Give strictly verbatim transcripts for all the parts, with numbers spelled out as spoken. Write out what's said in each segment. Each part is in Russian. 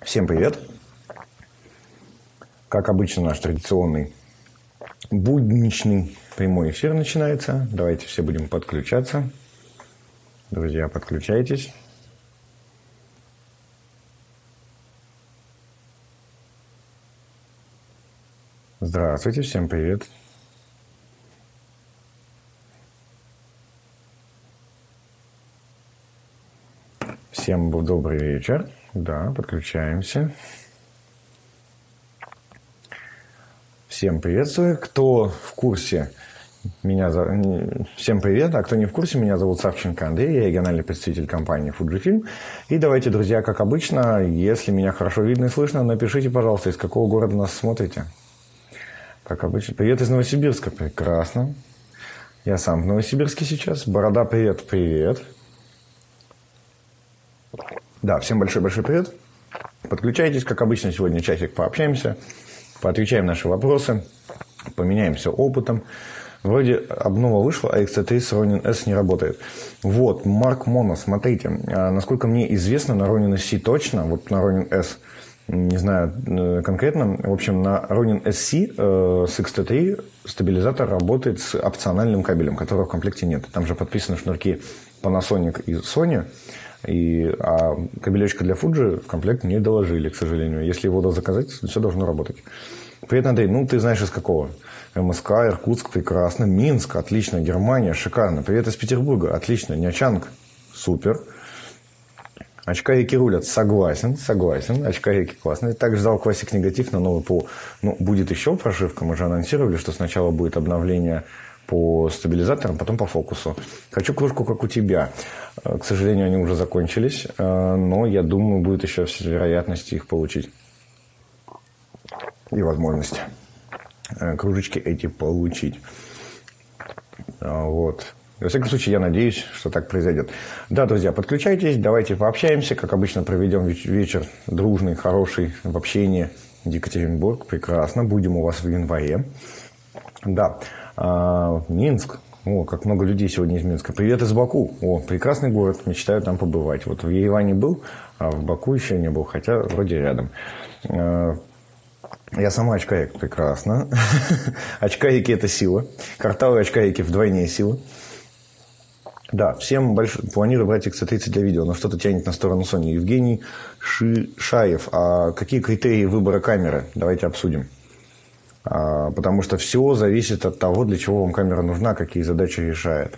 Всем привет! Как обычно, наш традиционный будничный прямой эфир начинается. Давайте все будем подключаться. Друзья, подключайтесь. Здравствуйте, всем привет! Всем добрый вечер. Да, подключаемся. Всем приветствую. Кто в курсе, меня зовут... Всем привет. А кто не в курсе, меня зовут Савченко Андрей. Я региональный представитель компании Fujifilm. И давайте, друзья, как обычно, если меня хорошо видно и слышно, напишите, пожалуйста, из какого города нас смотрите. Как обычно. Привет из Новосибирска. Прекрасно. Я сам в Новосибирске сейчас. Борода, привет, привет. Да, всем большой-большой привет. Подключайтесь, как обычно, сегодня часик пообщаемся, поотвечаем наши вопросы, поменяемся опытом. Вроде обнова вышла, а икс ти три с Ronin S не работает. Вот, Марк Моно, смотрите, насколько мне известно, на Ronin эс си точно, вот на Ronin S, не знаю конкретно, в общем, на Ronin эс си э, с икс ти три стабилизатор работает с опциональным кабелем, которого в комплекте нет. Там же подписаны шнурки Panasonic и Sony. И, а кабелечка для Fuji в комплект не доложили, к сожалению. Если его заказать, все должно работать. Привет, Андрей. Ну, ты знаешь из какого? эм эс ка, Иркутск, прекрасно. Минск, отлично. Германия, шикарно. Привет из Петербурга, отлично. Нячанг, супер. Очкарики рулят, согласен, согласен. Очкарики классные. Также ждал Classic Негатив на новый ПО. Ну, будет еще прошивка. Мы же анонсировали, что сначала будет обновление по стабилизаторам, потом по фокусу. Хочу кружку, как у тебя. К сожалению, они уже закончились, но я думаю, будет еще все вероятности их получить. И возможности кружечки эти получить. Вот. Во всяком случае, я надеюсь, что так произойдет. Да, друзья, подключайтесь, давайте пообщаемся. Как обычно, проведем вечер дружный, хороший, в общении. Екатеринбург, прекрасно. Будем у вас в январе. Да. А, Минск. О, как много людей сегодня из Минска. Привет из Баку. О, прекрасный город. Мечтаю там побывать. Вот в Ереване был, а в Баку еще не был. Хотя вроде рядом. А, я сама очкарик. Прекрасно. Очкарики – это сила. Картавые очкарики вдвойне сила. Да, всем больш... планирую брать икс ти тридцать для видео, но что-то тянет на сторону Sony. Евгений Шишаев. А какие критерии выбора камеры? Давайте обсудим. Потому что все зависит от того, для чего вам камера нужна, какие задачи решает.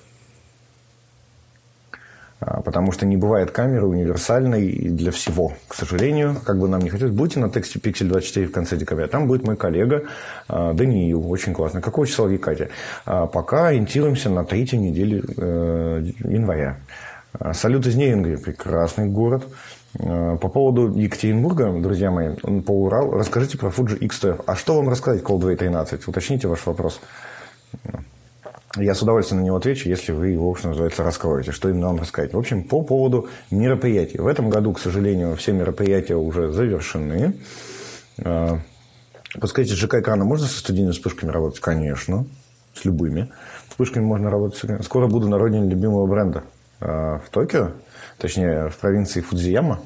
Потому что не бывает камеры универсальной для всего. К сожалению, как бы нам не хотелось, будьте на тексте Pixel двадцать четыре в конце декабря. Там будет мой коллега Даниил. Очень классно. Какого числа в Якате? Пока ориентируемся на третью неделю января. Салют из Неринга. Прекрасный город. По поводу Екатеринбурга, друзья мои, по Уралу, расскажите про Fuji икс ти эф. А что вам рассказать Coldway тринадцать? Уточните ваш вопрос. Я с удовольствием на него отвечу, если вы его, что называется, раскроете. Что именно вам рассказать? В общем, по поводу мероприятий. В этом году, к сожалению, все мероприятия уже завершены. Подскажите, с ЖК-экраном можно со студийными вспышками работать? Конечно, с любыми вспышками можно работать. Скоро буду на родине любимого бренда. В Токио. Точнее, в провинции Фудзияма.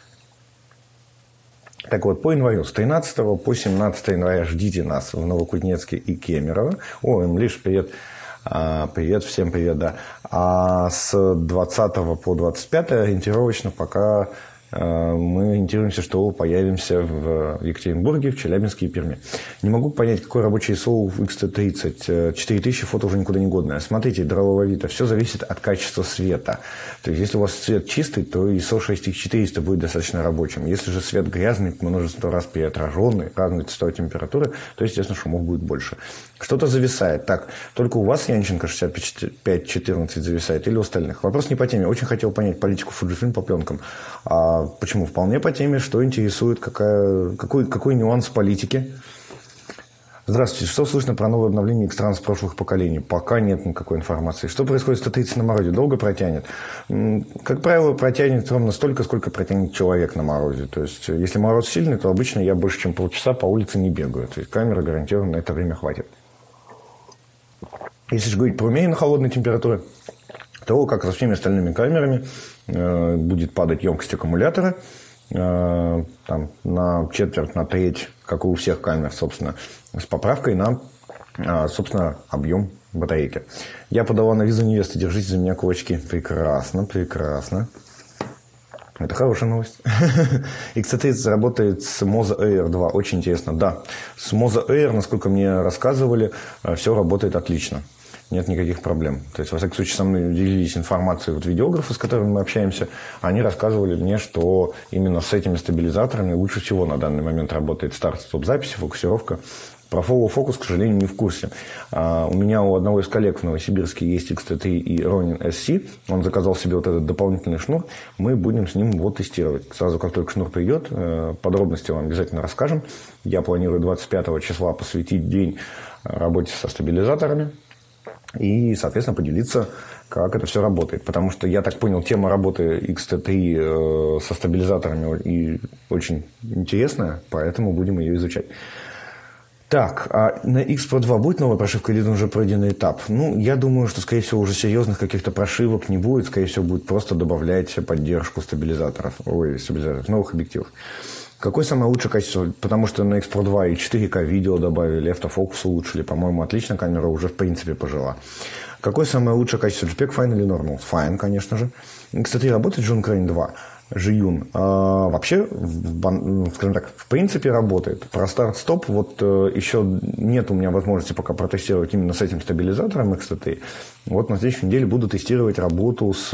Так вот, по январю, с тринадцатого по семнадцатое января ждите нас в Новокузнецке и Кемерово. О, им лишь привет. А, привет, всем привет, да. А с двадцатого по двадцать пятое ориентировочно пока а, мы ориентируемся, что появимся в Екатеринбурге, в Челябинске и Перми. Не могу понять, какой рабочий ай эс о в икс ти тридцать. четыре тысячи фото уже никуда не годное. Смотрите, дорогого вида. Все зависит от качества света. То есть, если у вас свет чистый, то ай эс о шесть тысяч четыреста будет достаточно рабочим. Если же свет грязный, множество раз переотраженный, разные цветовые температуры, то, естественно, шумов будет больше. Что-то зависает. Так, только у вас Янченко шестьдесят пять четырнадцать зависает или у остальных? Вопрос не по теме. Очень хотел понять политику Fujifilm по пленкам. А почему? Вполне по теме, что интересует, какая, какой, какой нюанс политики. Здравствуйте. Что слышно про новое обновление X-Trans прошлых поколений? Пока нет никакой информации. Что происходит с сто тридцать на морозе? Долго протянет? Как правило, протянет ровно столько, сколько протянет человек на морозе. То есть, если мороз сильный, то обычно я больше, чем полчаса по улице не бегаю. То есть, камера гарантированно на это время хватит. Если же говорить про умеренно холодные температуры, то, как со всеми остальными камерами, будет падать емкость аккумулятора. э, там, на четверть, на треть, как и у всех камер, собственно, с поправкой на, э, собственно, объем батарейки. Я подала на визу невесты. Держите за меня кулачки. Прекрасно, прекрасно. Это хорошая новость. икс ти тридцать работает с Moza Air два. Очень интересно. Да, с Moza Air, насколько мне рассказывали, все работает отлично. Нет никаких проблем. То есть, во всяком случае, со мной делились информацией вот видеографы, с которыми мы общаемся. Они рассказывали мне, что именно с этими стабилизаторами лучше всего на данный момент работает старт, стоп записи, фокусировка. Про Follow Focus, к сожалению, не в курсе. А, у меня у одного из коллег в Новосибирске есть икс ти три и Ronin эс си. Он заказал себе вот этот дополнительный шнур. Мы будем с ним его тестировать. Сразу, как только шнур придет, подробности вам обязательно расскажем. Я планирую двадцать пятого числа посвятить день работе со стабилизаторами. И, соответственно, поделиться, как это все работает. Потому что, я так понял, тема работы икс ти три со стабилизаторами и очень интересная. Поэтому будем ее изучать. Так, а на икс про два будет новая прошивка или это уже пройденный этап? Ну, я думаю, что, скорее всего, уже серьезных каких-то прошивок не будет. Скорее всего, будет просто добавлять поддержку стабилизаторов, ой, стабилизаторов, новых объективов. Какое самое лучшее качество? Потому что на икс про два и четыре ка видео добавили, автофокус улучшили. По-моему, отлично, камера уже, в принципе, пожила. Какое самое лучшее качество? JPEG, Fine или Normal? Fine, конечно же. икс ти три работает, June Crane два. Жиюн. А, вообще, в, скажем так, в принципе работает. Про старт-стоп вот еще нет у меня возможности пока протестировать именно с этим стабилизатором икс ти три. Вот на следующей неделе буду тестировать работу с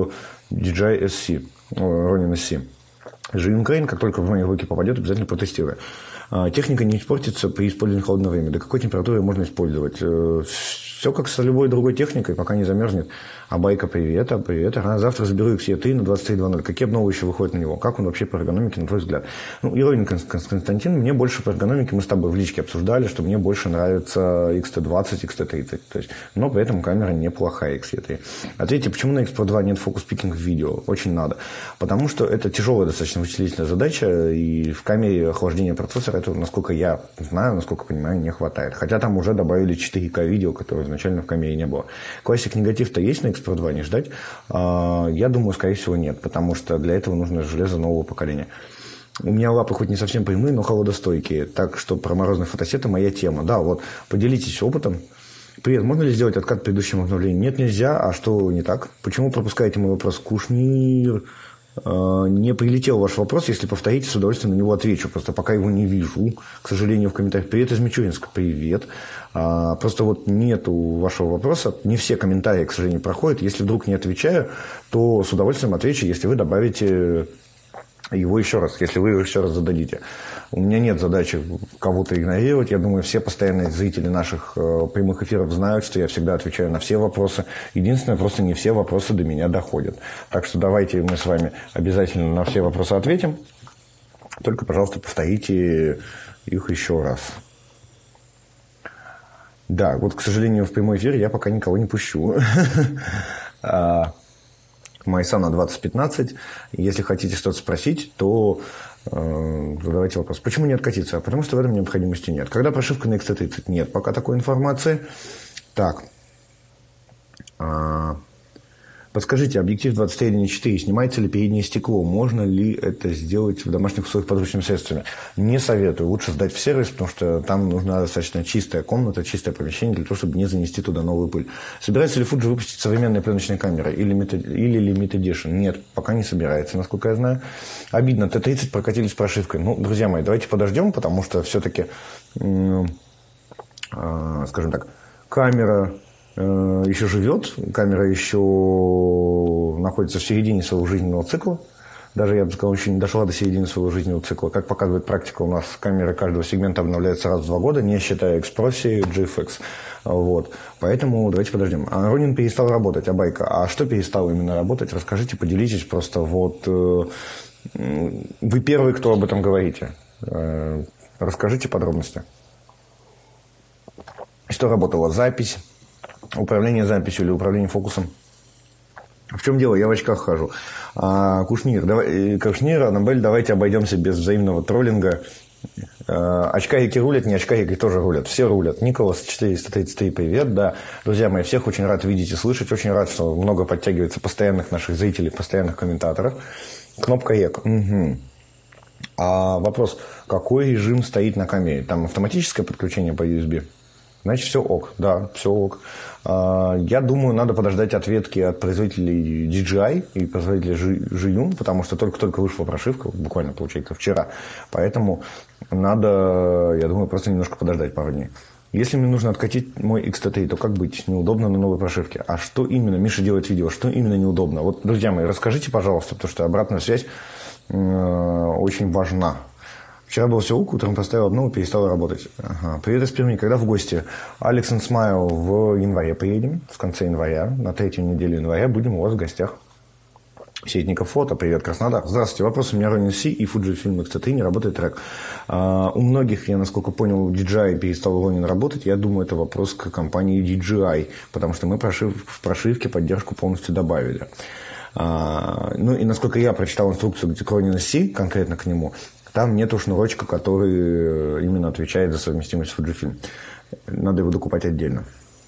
ди джей ай эс си, Ronin эс си. Жиюн Crane, как только в мои руки попадет, обязательно протестирую. А, техника не испортится при использовании холодного времени. До какой температуры можно использовать? Все как с любой другой техникой, пока не замерзнет. А байка, привет, а привет. А завтра заберу икс и три на двадцать три два ноль. Какие обновы еще выходят на него? Как он вообще по эргономике, на твой взгляд? Ну, Еронин Константин, мне больше по эргономике, мы с тобой в личке обсуждали, что мне больше нравится икс ти двадцать, икс ти тридцать. То есть, но при этом камера неплохая икс и три. Ответьте, почему на икс про два нет фокус-пикинг в видео? Очень надо. Потому что это тяжелая достаточно вычислительная задача, и в камере охлаждения процессора этого, насколько я знаю, насколько понимаю, не хватает. Хотя там уже добавили четыре ка видео, которое изначально в камере не было. Классик негатив-то есть на икс про два, не ждать? Я думаю, скорее всего, нет, потому что для этого нужно железо нового поколения. У меня лапы хоть не совсем прямые, но холодостойкие. Так что про морозные фотосеты моя тема. Да, вот, поделитесь опытом. Привет, можно ли сделать откат предыдущим обновлением? Нет, нельзя. А что не так? Почему пропускаете мой вопрос? Кушнир... Не прилетел ваш вопрос, если повторите, с удовольствием на него отвечу. Просто пока его не вижу, к сожалению, в комментариях. Привет из Мичуринска, привет. Просто вот нету вашего вопроса. Не все комментарии, к сожалению, проходят. Если вдруг не отвечаю, то с удовольствием отвечу, если вы добавите его еще раз, если вы его еще раз зададите. У меня нет задачи кого-то игнорировать. Я думаю, все постоянные зрители наших э, прямых эфиров знают, что я всегда отвечаю на все вопросы. Единственное, просто не все вопросы до меня доходят. Так что давайте мы с вами обязательно на все вопросы ответим. Только, пожалуйста, повторите их еще раз. Да, вот, к сожалению, в прямой эфир я пока никого не пущу. Майса на двадцать пятнадцать. Если хотите что-то спросить, то э, задавайте вопрос. Почему не откатиться? Потому что в этом необходимости нет. Когда прошивка на икс ти тридцать? Нет пока такой информации. Так. А, подскажите, объектив двадцать три на четыре, снимается ли переднее стекло? Можно ли это сделать в домашних условиях подручными средствами? Не советую. Лучше сдать в сервис, потому что там нужна достаточно чистая комната, чистое помещение для того, чтобы не занести туда новую пыль. Собирается ли Fuji выпустить современные пленочные камеры или Limited Edition? Нет, пока не собирается, насколько я знаю. Обидно, Т тридцать прокатили с прошивкой. Ну, друзья мои, давайте подождем, потому что все-таки, э, э, скажем так, камера... еще живет, камера еще находится в середине своего жизненного цикла. Даже, я бы сказал, еще не дошла до середины своего жизненного цикла. Как показывает практика, у нас камеры каждого сегмента обновляются раз в два года, не считая X-Pro, джи эф экс. Вот. Поэтому давайте подождем. А Ronin перестал работать, а байка? А что перестал именно работать? Расскажите, поделитесь. Просто вот э, вы первый, кто об этом говорите. Э, расскажите подробности. Что работало? Запись? Управление записью или управление фокусом? В чем дело? Я в очках хожу. А, Кушнир, давай, Кушнир, Аннабель, давайте обойдемся без взаимного троллинга. А, очкарики рулят, не очкарики тоже рулят. Все рулят. Николас четыреста тридцать три, привет. Да, друзья мои, всех очень рад видеть и слышать. Очень рад, что много подтягивается постоянных наших зрителей, постоянных комментаторов. Кнопка ЭК. Угу. А вопрос, какой режим стоит на камере? Там автоматическое подключение по ю эс би? Значит, все ок. Да, все ок. Я думаю, надо подождать ответки от производителей ди джей ай и производителей Zhiyun, потому что только-только вышла прошивка, буквально, получается, вчера. Поэтому надо, я думаю, просто немножко подождать пару дней. Если мне нужно откатить мой икс ти три, то как быть? Неудобно на новой прошивке. А что именно? Миша делает видео. Что именно неудобно? Вот, друзья мои, расскажите, пожалуйста, потому что обратная связь э, очень важна. Вчера был все ок, утром поставил одну и перестал работать. Ага. Привет из Перми. Когда в гости? Алекс and Smile в январе приедем, в конце января. На третью неделю января будем у вас в гостях. Сетников фото. Привет, Краснодар. Здравствуйте. Вопрос у меня Ronin C и Fujifilm икс ти три не работает трек. А, у многих, я насколько понял, ди джей ай перестал Ronin работать. Я думаю, это вопрос к компании ди джей ай, потому что мы прошив, в прошивке поддержку полностью добавили. А, ну и насколько я прочитал инструкцию к Ronin C, конкретно к нему, там нету шнурочка, который именно отвечает за совместимость с Fujifilm. Надо его докупать отдельно.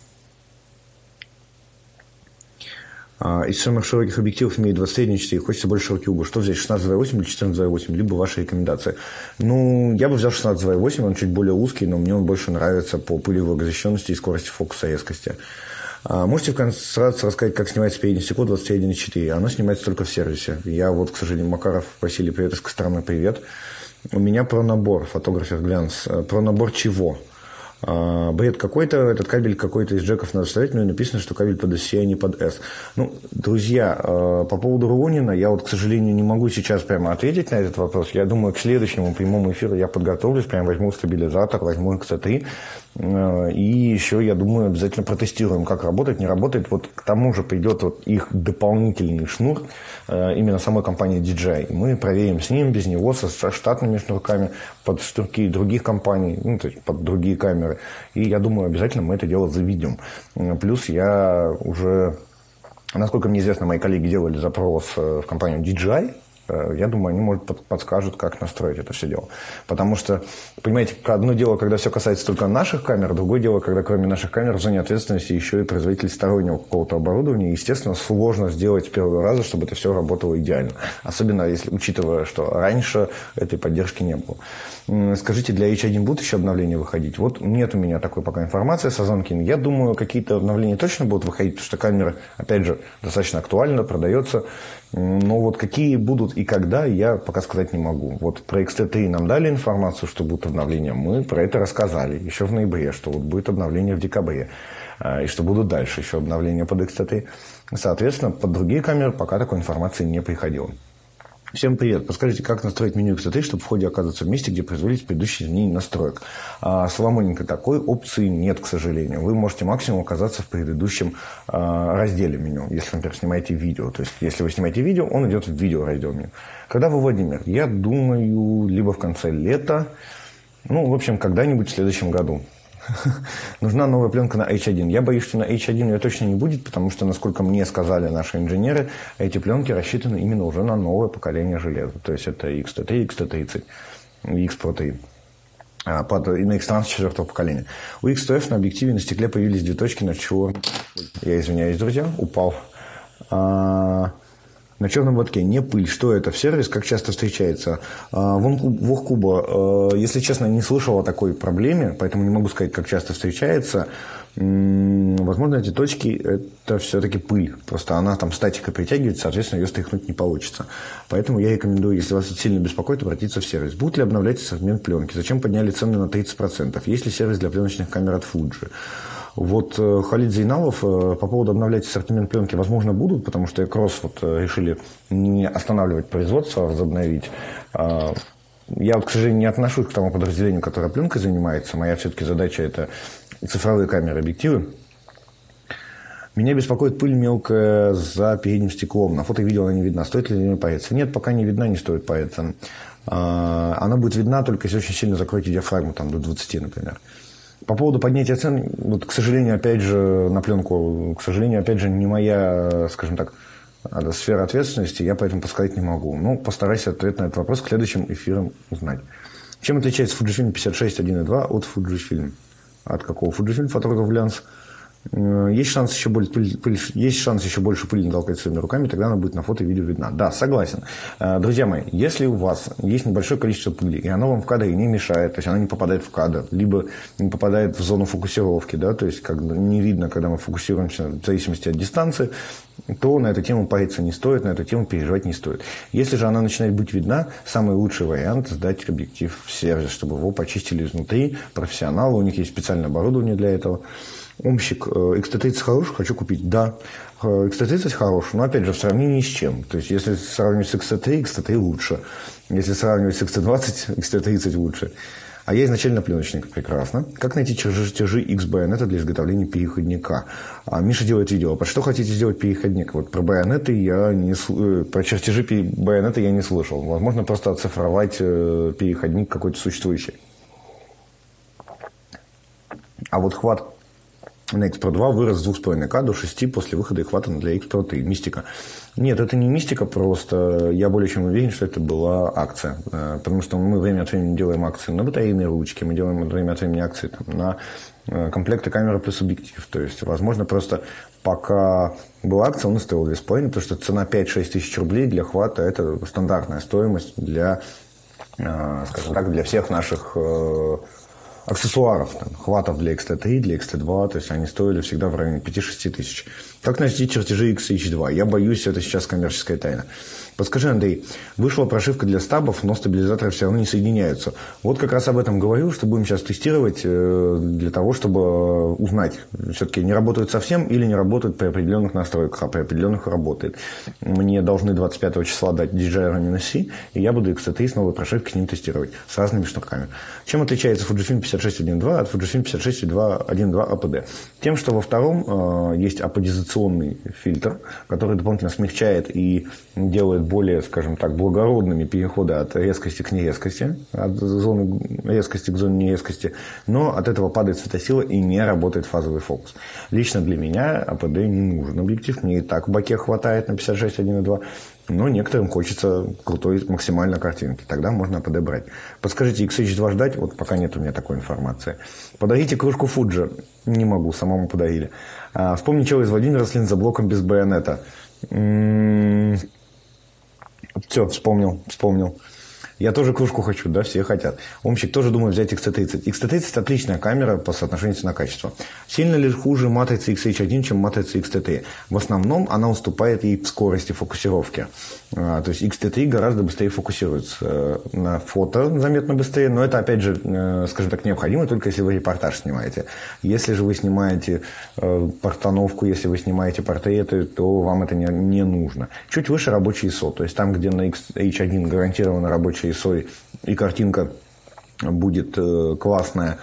Из самых широких объективов имеет двадцать четыре, хочется больше широкий угол. Что взять, шестнадцать два восемь или четырнадцать два восемь? Либо ваши рекомендации. Ну, я бы взял шестнадцать два восемь, он чуть более узкий, но мне он больше нравится по пылевой защищенности и скорости фокуса, резкости. Можете вкратце рассказать, как снимается переднее стекло двадцать один четыре? Оно снимается только в сервисе. Я вот, к сожалению, Макаров Василий, привет из Костромы, привет. У меня про набор, фотографер глянц. Про набор чего? Бред какой-то, этот кабель какой-то из джеков надо вставить, но написано, что кабель под эс си, а не под S. Ну, друзья, по поводу Ронина, я вот, к сожалению, не могу сейчас прямо ответить на этот вопрос. Я думаю, к следующему прямому эфиру я подготовлюсь, прям возьму стабилизатор, возьму икс ти три. И еще, я думаю, обязательно протестируем, как работает, не работает. Вот к тому же придет вот их дополнительный шнур именно самой компании ди джей ай. Мы проверим с ним, без него, со штатными шнурками, под шнурки других компаний, ну, то есть под другие камеры. И я думаю, обязательно мы это дело заведем. Плюс я уже, насколько мне известно, мои коллеги делали запрос в компанию ди джей ай. Я думаю, они, может, подскажут, как настроить это все дело. Потому что, понимаете, одно дело, когда все касается только наших камер, другое дело, когда кроме наших камер в зоне ответственности еще и производитель стороннего какого-то оборудования. Естественно, сложно сделать с первого раза, чтобы это все работало идеально. Особенно, если учитывая, что раньше этой поддержки не было. Скажите, для эйч один будут еще обновления выходить? Вот нет у меня такой пока информации с Озонкин. Я думаю, какие-то обновления точно будут выходить, потому что камера, опять же, достаточно актуальна, продается. Но вот какие будут и когда, я пока сказать не могу. Вот про икс ти три нам дали информацию, что будут обновления. Мы про это рассказали еще в ноябре, что вот будет обновление в декабре. И что будут дальше еще обновления под икс ти три. Соответственно, под другие камеры пока такой информации не приходило. Всем привет. Подскажите, как настроить меню икс ти три, чтобы в ходе оказываться в месте, где производились предыдущие изменения настроек? А, Соломоненко, такой опции нет, к сожалению. Вы можете максимум оказаться в предыдущем а, разделе меню, если, например, снимаете видео. То есть, если вы снимаете видео, он идет в видео раздел меню. Когда вы, Владимир? Я думаю, либо в конце лета, ну, в общем, когда-нибудь в следующем году. Нужна новая пленка на эйч один. Я боюсь, что на эйч один ее точно не будет, потому что, насколько мне сказали наши инженеры, эти пленки рассчитаны именно уже на новое поколение железа. То есть это икс ти три, икс ти тридцать, X Pro три. Под, и на X-Trans четвертого поколения. У икс ти эф на объективе на стекле появились две точки на черном. Я извиняюсь, друзья, упал. А, на черном ободке не пыль. Что это? В сервис? Как часто встречается? А, вон Вохкуба. А, если честно, не слышал о такой проблеме, поэтому не могу сказать, как часто встречается. М-м, возможно, эти точки это все-таки пыль. Просто она там статикой притягивается, соответственно, ее стряхнуть не получится. Поэтому я рекомендую, если вас это сильно беспокоит, обратиться в сервис. Будут ли обновлять ассортимент пленки? Зачем подняли цены на тридцать процентов? Есть ли сервис для пленочных камер от Fuji? Вот Халид Зейналов по поводу обновлять ассортимент пленки, возможно, будут, потому что Кросс вот решили не останавливать производство, а возобновить. Я, вот, к сожалению, не отношусь к тому подразделению, которое пленкой занимается. Моя все-таки задача – это цифровые камеры, объективы. Меня беспокоит пыль мелкая за передним стеклом. На фото и видео она не видна. Стоит ли не париться? Нет, пока не видна, не стоит париться. Она будет видна только если очень сильно закроете диафрагму, там, до двадцати, например. По поводу поднятия цен, вот, к сожалению, опять же, на пленку, к сожалению, опять же, не моя, скажем так, сфера ответственности, я поэтому подсказать не могу. Ну, постараюсь ответ на этот вопрос к следующим эфирам узнать. Чем отличается Fujifilm пятьдесят шесть один и два от Fujifilm? От какого? Fujifilm фотограф глянц Есть шанс еще больше, есть шанс еще больше пыли натолкать своими руками, тогда она будет на фото и видео видна. Да, согласен. Друзья мои, если у вас есть небольшое количество пыли, и оно вам в кадре не мешает, то есть она не попадает в кадр, либо не попадает в зону фокусировки, да, то есть как не видно, когда мы фокусируемся в зависимости от дистанции, то на эту тему париться не стоит, на эту тему переживать не стоит. Если же она начинает быть видна, самый лучший вариант – сдать объектив в сервис, чтобы его почистили изнутри, профессионалы, у них есть специальное оборудование для этого. Омщик, икс ти тридцать хороший, хочу купить. Да, икс ти тридцать хороший, но опять же в сравнении с чем? То есть, если сравнивать с икс ти три, икс ти три лучше. Если сравнивать с икс ти двадцать, икс ти тридцать лучше. А я изначально пленочник. Прекрасно. Как найти чертежи X-байонета для изготовления переходника? А Миша делает видео. Под что хотите сделать переходник? Вот про байонеты я не про чертежи байонета я не слышал. Возможно, просто оцифровать переходник какой-то существующий. А вот хват на икс про два вырос с двух с половиной ка до шести после выхода и хвата для икс про три. Мистика. Нет, это не мистика, просто я более чем уверен, что это была акция. Потому что мы время от времени делаем акции на батарейные ручки, мы делаем время от времени акции там, на комплекты камеры плюс объектив. То есть, возможно, просто пока была акция, он и стоил две с половиной, потому что цена пять-шесть тысяч рублей для хвата – это стандартная стоимость для, скажем так, для всех наших аксессуаров, там, хватов для икс ти три, для икс ти два, то есть они стоили всегда в районе пяти-шести тысяч. Как найти чертежи икс эйч два? Я боюсь, это сейчас коммерческая тайна. Подскажи, Андрей, вышла прошивка для стабов, но стабилизаторы все равно не соединяются. Вот как раз об этом говорю, что будем сейчас тестировать для того, чтобы узнать, все-таки не работают совсем или не работают при определенных настройках, а при определенных работает. Мне должны двадцать пятого числа дать ди джей ай-C, и я буду икс ти три с новой прошивкой с ним тестировать, с разными шнурками. Чем отличается Fujifilm пятьдесят шесть один два от Fujifilm пятьдесят шесть один два эй пи ди? Тем, что во втором э, есть аподизационный фильтр, который дополнительно смягчает и делает более, скажем так, благородными переходы от резкости к нерезкости, от зоны резкости к зоне нерезкости, но от этого падает светосила и не работает фазовый фокус. Лично для меня эй пи ди не нужен объектив, мне и так в баке хватает на пятьдесят шесть один два, но некоторым хочется крутой максимально картинки, тогда можно эй пи ди брать. Подскажите, икс эйч два ждать? Вот пока нет у меня такой информации. Подарите кружку Fuji. Не могу, самому подарили. А, вспомни, чего из Владимира слин за блоком без байонета. М-м- Все, вспомнил, вспомнил. Я тоже кружку хочу, да, все хотят. Омщик тоже думает взять икс ти тридцать. икс ти тридцать отличная камера по соотношению цена-качество. Сильно ли хуже матрицы икс эйч один, чем матрица икс ти три? В основном она уступает ей в скорости фокусировки. А, то есть икс ти три гораздо быстрее фокусируется на фото, заметно быстрее, но это, опять же, скажем так, необходимо только если вы репортаж снимаете. Если же вы снимаете э, портановку, если вы снимаете портреты, то вам это не, не нужно. Чуть выше рабочий ай эс о, то есть там, где на икс эйч один гарантированно рабочий ай эс о и картинка будет э, классная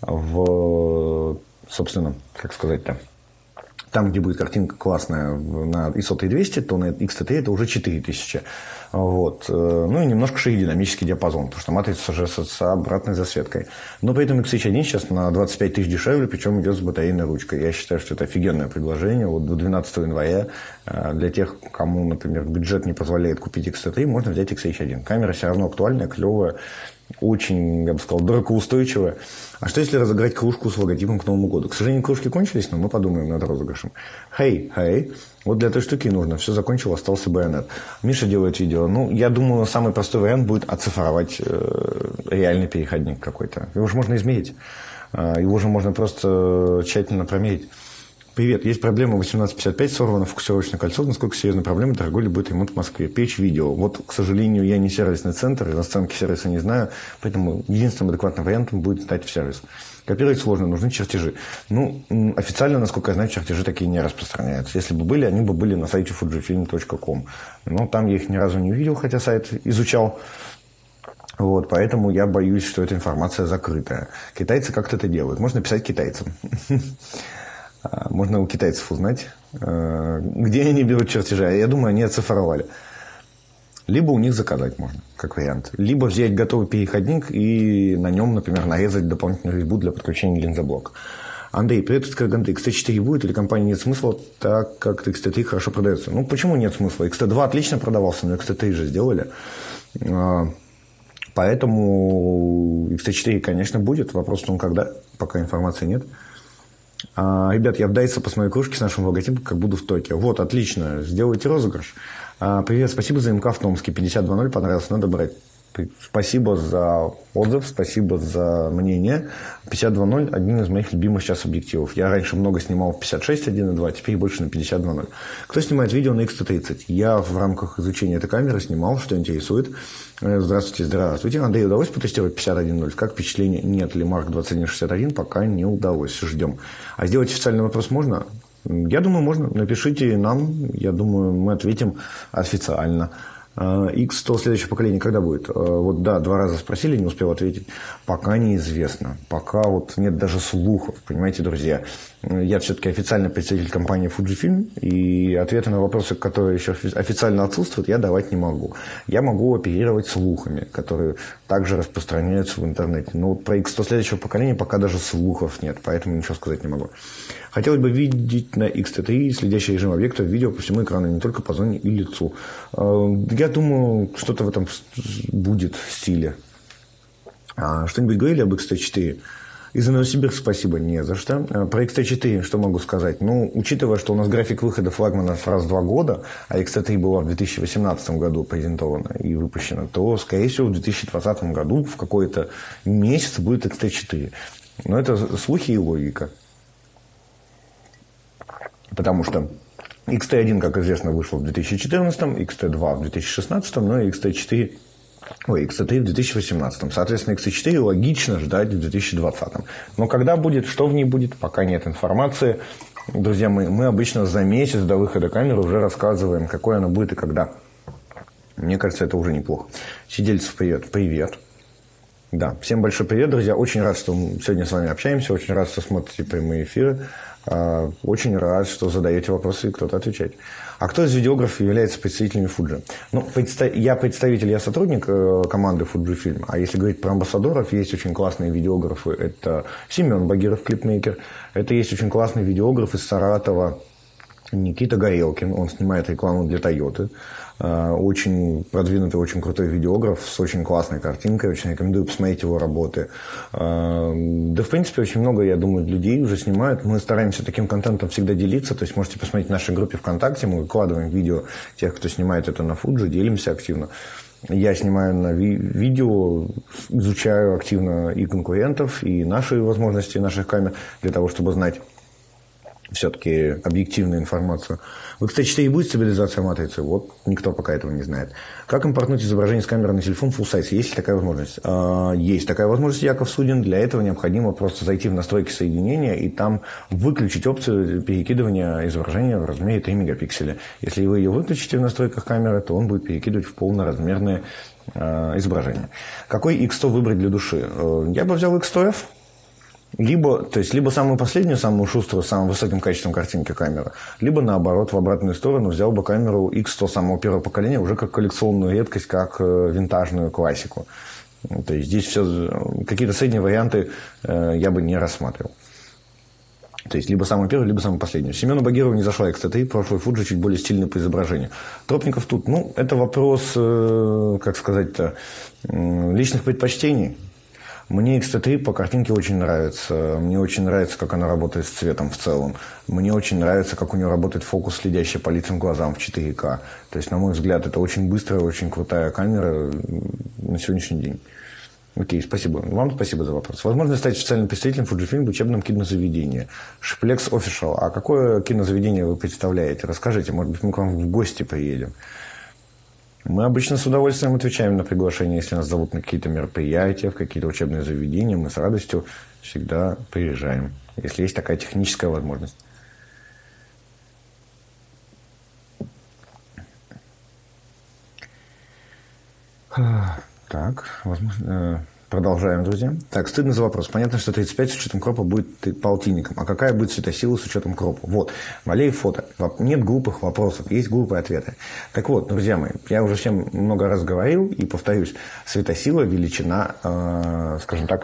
в, собственно, как сказать-то, там, где будет картинка классная на ай эс о три двести, то на икс ти три это уже четыре тысячи. Вот. Ну и немножко шире динамический диапазон, потому что матрица уже с обратной засветкой. Но при этом икс эйч один сейчас на двадцать пять тысяч дешевле, причем идет с батарейной ручкой. Я считаю, что это офигенное предложение. Вот до двенадцатого января для тех, кому, например, бюджет не позволяет купить икс ти три, можно взять икс эйч один. Камера все равно актуальная, клевая, очень, я бы сказал, дорогоустойчивая. А что если разыграть кружку с логотипом к Новому году? К сожалению, кружки кончились, но мы подумаем над розыгрышем. Хей, хей, вот для этой штуки нужно. Все закончил, остался байонет. Миша делает видео. Ну, я думаю, самый простой вариант будет оцифровать э, реальный переходник какой-то. Его же можно измерить. Э, его же можно просто тщательно промерить. Привет, есть проблема восемнадцать пятьдесят пять, сорвано фокусировочное кольцо. Насколько серьезная проблема торговли будет ремонт в Москве? Печь видео. Вот, к сожалению, я не сервисный центр, расценки сервиса не знаю, поэтому единственным адекватным вариантом будет сдать в сервис. Копировать сложно, нужны чертежи. Ну, официально, насколько я знаю, чертежи такие не распространяются. Если бы были, они бы были на сайте fujifilm точка ком. Но там я их ни разу не увидел, хотя сайт изучал. Вот, поэтому я боюсь, что эта информация закрытая. Китайцы как-то это делают. Можно писать китайцам. Можно у китайцев узнать, где они берут чертежи. Я думаю, они оцифровали. Либо у них заказать можно, как вариант. Либо взять готовый переходник и на нем, например, нарезать дополнительную резьбу для подключения линзоблока. Андрей, привет из Караганды. икс ти четыре будет или компании нет смысла, так как икс ти три хорошо продается? Ну, почему нет смысла? икс ти два отлично продавался, но икс ти три же сделали. Поэтому икс ти четыре, конечно, будет. Вопрос в том, когда, пока информации нет. А, ребят, я в Дайса по своей кружке с нашим логотипом, как буду в Токио. Вот, отлично, сделайте розыгрыш. А, привет, спасибо за МК в Томске. пятьдесят два ноль понравилось, надо брать. Спасибо за отзыв, спасибо за мнение. пятьдесят два ноль – один из моих любимых сейчас объективов. Я раньше много снимал в пятьдесят шесть один и два, теперь больше на пятьдесят два ноль. Кто снимает видео на икс тэ тридцать? Я в рамках изучения этой камеры снимал, что интересует. Здравствуйте, здравствуйте. Андрей, удалось потестировать пятьдесят один ноль? Как впечатление? Нет ли Марк двадцать один шестьдесят один? Пока не удалось. Ждем. А сделать официальный вопрос можно? Я думаю, можно. Напишите нам. Я думаю, мы ответим официально. икс сто следующее поколение когда будет? Вот да, два раза спросили, не успел ответить. Пока неизвестно. Пока вот нет даже слухов, понимаете, друзья. Я все-таки официальный представитель компании Fujifilm, и ответы на вопросы, которые еще официально отсутствуют, я давать не могу. Я могу оперировать слухами, которые также распространяются в интернете. Но вот про икс сто следующего поколения пока даже слухов нет, поэтому ничего сказать не могу. Хотелось бы видеть на икс тэ три следящий режим объекта в видео по всему экрану, не только по зоне и лицу. Я думаю, что-то в этом будет стиле. А что-нибудь говорили об икс тэ четыре? Из-за Новосибирска спасибо, не за что. Про икс тэ четыре что могу сказать? Ну, учитывая, что у нас график выхода флагмана раз в два года, а икс тэ три была в две тысячи восемнадцатом году презентована и выпущена, то, скорее всего, в две тысячи двадцатом году в какой-то месяц будет икс тэ четыре. Но это слухи и логика. Потому что икс тэ один, как известно, вышел в две тысячи четырнадцатом, икс тэ два в две тысячи шестнадцатом, но икс тэ четыре, ой, икс тэ три в две тысячи восемнадцатом. Соответственно, икс тэ четыре логично ждать в две тысячи двадцатом. Но когда будет, что в ней будет, пока нет информации. Друзья мои, мы обычно за месяц до выхода камеры уже рассказываем, какой она будет и когда. Мне кажется, это уже неплохо. Сидельцев, привет. Привет. Да, всем большой привет, друзья. Очень рад, что мы сегодня с вами общаемся. Очень рад, что смотрите прямые эфиры. Очень рад, что задаете вопросы и кто-то отвечает. А кто из видеографов является представителями Fuji? Ну, я представитель, я сотрудник команды Fujifilm. А если говорить про амбассадоров, есть очень классные видеографы. Это Семен Багиров, клипмейкер. Это есть очень классный видеограф из Саратова Никита Горелкин. Он снимает рекламу для Тойоты. Очень продвинутый, очень крутой видеограф с очень классной картинкой. Очень рекомендую посмотреть его работы. Да, в принципе, очень много, я думаю, людей уже снимают. Мы стараемся таким контентом всегда делиться. То есть, можете посмотреть в нашей группе ВКонтакте. Мы выкладываем видео тех, кто снимает это на Fuji. Делимся активно. Я снимаю на ви- видео, изучаю активно и конкурентов, и наши возможности наших камер для того, чтобы знать все-таки объективную информацию. В икс тэ четыре будет стабилизация матрицы? Вот никто пока этого не знает. Как импортнуть изображение с камеры на телефон full size? Есть ли такая возможность? А, есть такая возможность, Яков Судин. Для этого необходимо просто зайти в настройки соединения и там выключить опцию перекидывания изображения в размере три мегапикселя. Если вы ее выключите в настройках камеры, то он будет перекидывать в полноразмерное а, изображение. Какой икс сто выбрать для души? Я бы взял икс сто эф. Либо, то есть, либо самую последнюю, самую шуструю, с самым высоким качеством картинки камеры, либо, наоборот, в обратную сторону взял бы камеру икс сто самого первого поколения уже как коллекционную редкость, как винтажную классику. То есть, здесь все, какие-то средние варианты я бы не рассматривал. То есть, либо самый первый, либо самый последний. Семену Багирову не зашла икс тэ три, прошлый Fuji чуть более стильный по изображению. Тропников тут, ну, это вопрос, как сказать-то, личных предпочтений. Мне икс тэ три по картинке очень нравится. Мне очень нравится, как она работает с цветом в целом. Мне очень нравится, как у нее работает фокус, следящий по лицам глазам в четыре ка. То есть, на мой взгляд, это очень быстрая, очень крутая камера на сегодняшний день. Окей, спасибо. Вам спасибо за вопрос. Возможно стать официальным представителем Fujifilm в учебном кинозаведении. Шплекс Official. А какое кинозаведение вы представляете? Расскажите, может быть, мы к вам в гости приедем. Мы обычно с удовольствием отвечаем на приглашение, если нас зовут на какие-то мероприятия, в какие-то учебные заведения. Мы с радостью всегда приезжаем, если есть такая техническая возможность. Так, возможно... Продолжаем, друзья. Так, стыдно за вопрос. Понятно, что тридцать пять с учетом кропа будет полтинником. А какая будет светосила с учетом кропа? Вот. Валей фото. Нет глупых вопросов, есть глупые ответы. Так вот, друзья мои, я уже всем много раз говорил и повторюсь. Светосила величина, э, скажем так,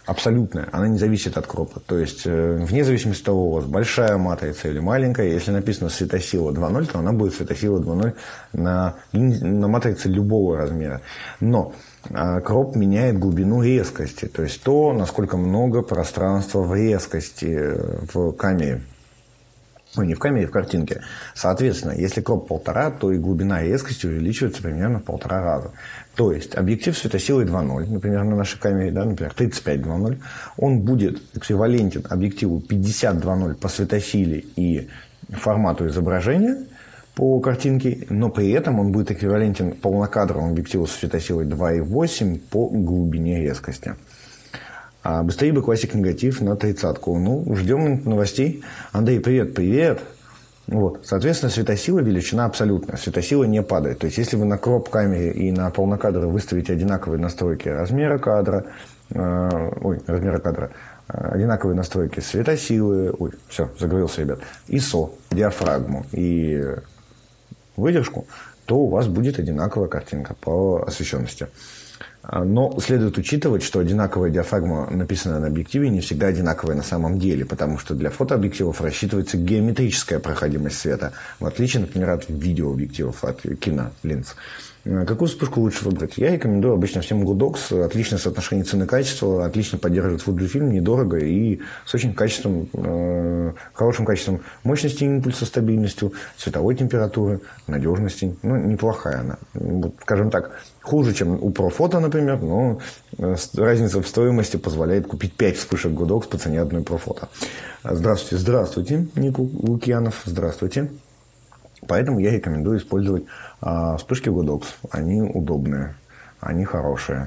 абсолютная, она не зависит от кропа. То есть, вне зависимости от того, у вас большая матрица или маленькая, если написано светосила два ноль, то она будет светосила два ноль на, на матрице любого размера. Но кроп меняет глубину резкости, то есть то, насколько много пространства в резкости в камере. Ну, не в камере, в картинке. Соответственно, если кроп полтора, то и глубина резкости увеличивается примерно в полтора раза. То есть объектив светосилой два ноль, например, на нашей камере, да, например, тридцать пять два ноль, он будет эквивалентен объективу пятьдесят два ноль по светосиле и формату изображения по картинке, но при этом он будет эквивалентен полнокадровому объективу с светосилой два и восемь по глубине резкости. А быстрее бы классик негатив на тридцатку. Ну, ждем новостей. Андрей, привет, привет. Вот. Соответственно, светосила величина абсолютная. Светосила не падает. То есть, если вы на кроп-камере и на полнокадре выставите одинаковые настройки размера кадра, э, ой, размера кадра, э, одинаковые настройки светосилы, ой, все, заговорился, ребят, ай эс о, диафрагму и выдержку, то у вас будет одинаковая картинка по освещенности. Но следует учитывать, что одинаковая диафрагма, написанная на объективе, не всегда одинаковая на самом деле, потому что для фотообъективов рассчитывается геометрическая проходимость света, в отличие, например, от видеообъективов, от кинолинз. Какую вспышку лучше выбрать? Я рекомендую обычно всем Godox. Отличное соотношение цены-качества, отлично поддерживает Fujifilm, недорого и с очень качеством, э, хорошим качеством мощности импульса, стабильностью, цветовой температуры, надежности. Ну, неплохая она. Вот, скажем так, хуже, чем у Profoto, например, но разница в стоимости позволяет купить пять вспышек Godox по цене одной Profoto. Здравствуйте, здравствуйте, Ник Лукьянов, здравствуйте. Поэтому я рекомендую использовать а, вспышки Godox. Они удобные, они хорошие.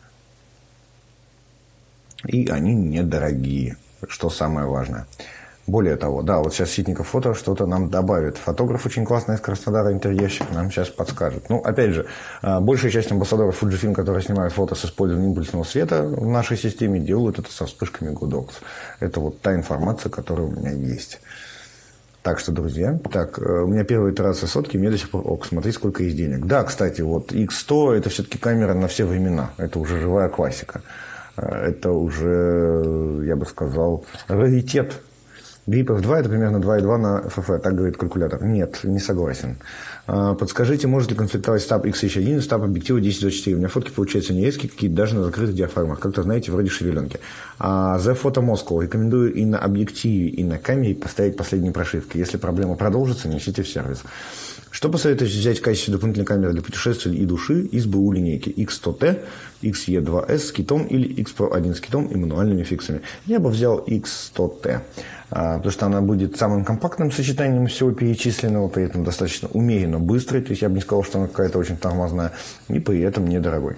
И они недорогие, что самое важное. Более того, да, вот сейчас Ситников фото что-то нам добавит. Фотограф очень классный из Краснодара, интерьерщик, нам сейчас подскажет. Ну, опять же, большая часть амбассадоров Fujifilm, которые снимают фото с использованием импульсного света в нашей системе, делают это со вспышками Godox. Это вот та информация, которая у меня есть. Так что, друзья, так, у меня первая итерация сотки, мне до сих пор ок, смотри, сколько есть денег. Да, кстати, вот икс сто это все-таки камера на все времена. Это уже живая классика. Это уже, я бы сказал, раритет. Грипп эф два это примерно два и два на эф эф, так говорит калькулятор. Нет, не согласен. Подскажите, может ли конфликтовать стаб икс эйч один и стаб объектива десять двадцать четыре? У меня фотки получаются не резкие, какие-то даже на закрытых диафрагмах. Как-то, знаете, вроде шевеленки. А The Photo Moscow рекомендую и на объективе, и на камере поставить последние прошивки. Если проблема продолжится, несите в сервис. Что посоветуете взять в качестве дополнительной камеры для путешествий и души из БУ линейки икс сто ти, икс и два эс с китом или икс про один с китом и мануальными фиксами? Я бы взял икс сто ти, потому что она будет самым компактным сочетанием всего перечисленного, при этом достаточно умеренно быстрой, то есть я бы не сказал, что она какая-то очень тормозная, и при этом недорогой.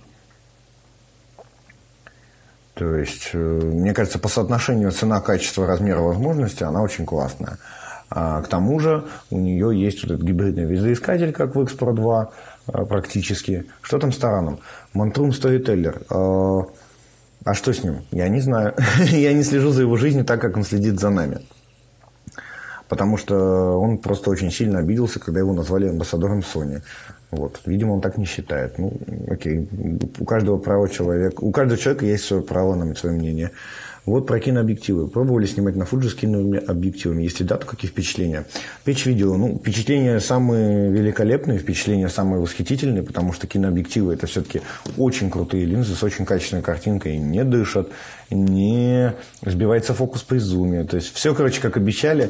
То есть, мне кажется, по соотношению цена, качество, размера, возможности она очень классная. А к тому же у нее есть вот этот гибридный видоискатель, как в икс про два практически. Что там с тараном? Montrum Storyteller. А, а что с ним? Я не знаю. Я не слежу за его жизнью так, как он следит за нами. Потому что он просто очень сильно обиделся, когда его назвали амбассадором Sony. Вот. Видимо, он так не считает. Ну, окей. У каждого права человека, у каждого человека есть свое право на свое мнение. Вот про кинообъективы. Пробовали снимать на Fuji с кинообъективами? Если да, то какие впечатления? Пич-видео. Ну, впечатления самые великолепные, впечатления самые восхитительные, потому что кинообъективы это все-таки очень крутые линзы с очень качественной картинкой. Не дышат, не сбивается фокус при зуме. То есть, все, короче, как обещали,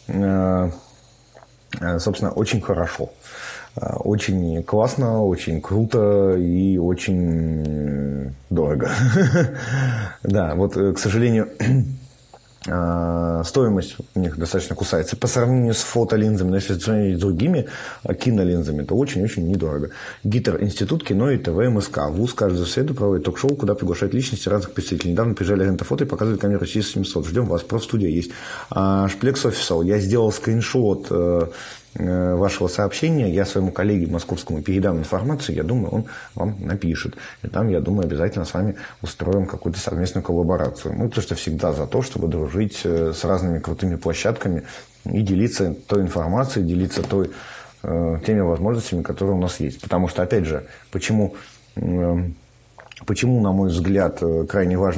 собственно, очень хорошо. Очень классно, очень круто и очень дорого. Да, вот, к сожалению, стоимость у них достаточно кусается. По сравнению с фотолинзами, но если сравнить с другими кинолинзами, то очень-очень недорого. ГИТР, Институт кино и ТВ МСК. ВУЗ каждую среду проводит ток-шоу, куда приглашают личности разных представителей. Недавно приезжали Рентофото и показывали камеру си семьсот. Ждем вас. Профстудия есть. Шплекс Офисал. Я сделал скриншот вашего сообщения, я своему коллеге московскому передам информацию, я думаю, он вам напишет. И там, я думаю, обязательно с вами устроим какую-то совместную коллаборацию. Мы просто всегда за то, чтобы дружить с разными крутыми площадками и делиться той информацией, делиться той, теми возможностями, которые у нас есть. Потому что, опять же, почему, почему на мой взгляд, крайне важно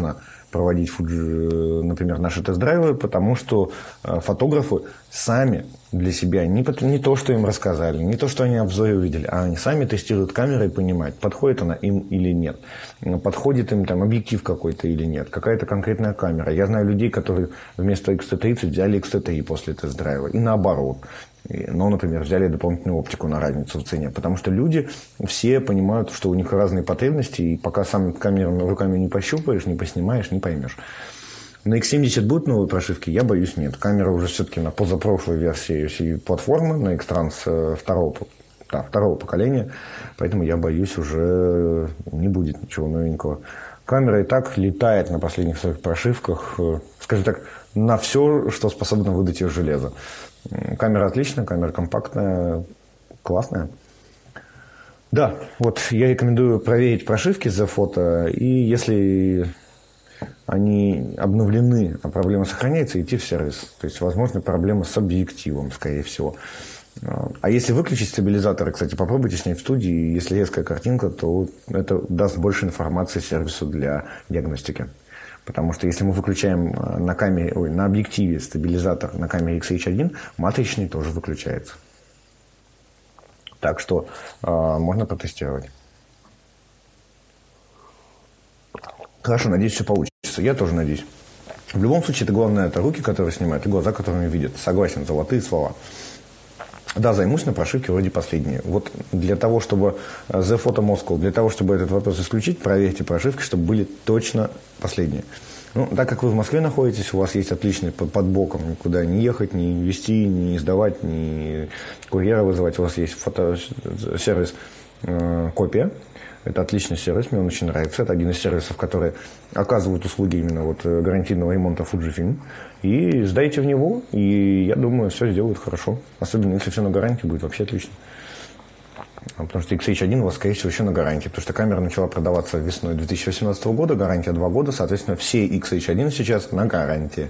проводить, Fuji, например, наши тест-драйвы, потому что фотографы сами для себя, не, не то, что им рассказали, не то, что они в обзоре увидели, а они сами тестируют камеру и понимают, подходит она им или нет. Подходит им там объектив какой-то или нет, какая-то конкретная камера. Я знаю людей, которые вместо икс ти тридцать взяли икс ти три после тест-драйва. И наоборот. Ну, например, взяли дополнительную оптику на разницу в цене. Потому что люди все понимают, что у них разные потребности, и пока сам камеру руками не пощупаешь, не поснимаешь, не поймешь. На икс семьдесят будут новые прошивки? Я боюсь, нет. Камера уже все-таки на позапрошлой версии платформы, на X-Trans второго, да, второго поколения. Поэтому я боюсь, уже не будет ничего новенького. Камера и так летает на последних своих прошивках, скажем так, на все, что способно выдать ее железо. Камера отличная, камера компактная, классная. Да, вот я рекомендую проверить прошивки за фото, и если они обновлены, а проблема сохраняется, идти в сервис. То есть, возможно, проблема с объективом, скорее всего. А если выключить стабилизаторы, кстати, попробуйте снять в студии, если резкая картинка, то это даст больше информации сервису для диагностики. Потому что если мы выключаем на камере, ой, на объективе стабилизатор на камере икс эйч один, матричный тоже выключается. Так что э, можно протестировать. Хорошо, надеюсь, все получится. Я тоже надеюсь. В любом случае, это главное, это руки, которые снимают, и глаза, которыми видят. Согласен, золотые слова. Да, займусь на прошивке вроде последние. Вот для того, чтобы The Photo Moscow, для того, чтобы этот вопрос исключить, проверьте прошивки, чтобы были точно последние. Ну, так как вы в Москве находитесь, у вас есть отличный под, под боком, никуда не ехать, не везти, не сдавать, не курьера вызывать. У вас есть фотосервис э, «Копия». Это отличный сервис, мне он очень нравится. Это один из сервисов, которые оказывают услуги именно вот гарантийного ремонта Fujifilm. И сдайте в него, и я думаю, все сделают хорошо. Особенно если все на гарантии, будет вообще отлично. Потому что икс эйч один у вас, скорее всего, еще на гарантии. Потому что камера начала продаваться весной две тысячи восемнадцатого года, гарантия два года. Соответственно, все икс эйч один сейчас на гарантии.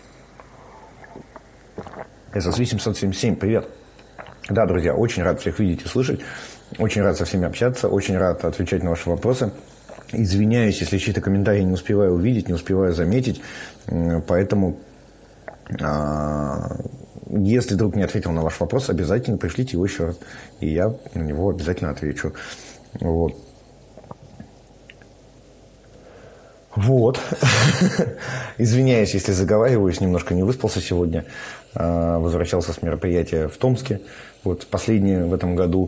эс эс ви семьсот семьдесят семь, привет. Да, друзья, очень рад всех видеть и слышать. Очень рад со всеми общаться. Очень рад отвечать на ваши вопросы. Извиняюсь, если чьи-то комментарии не успеваю увидеть, не успеваю заметить. Поэтому, если вдруг не ответил на ваш вопрос, обязательно пришлите его еще раз. И я на него обязательно отвечу. Вот. Вот. Извиняюсь, если заговариваюсь, немножко не выспался сегодня. Возвращался с мероприятия в Томске. Вот последнее в этом году.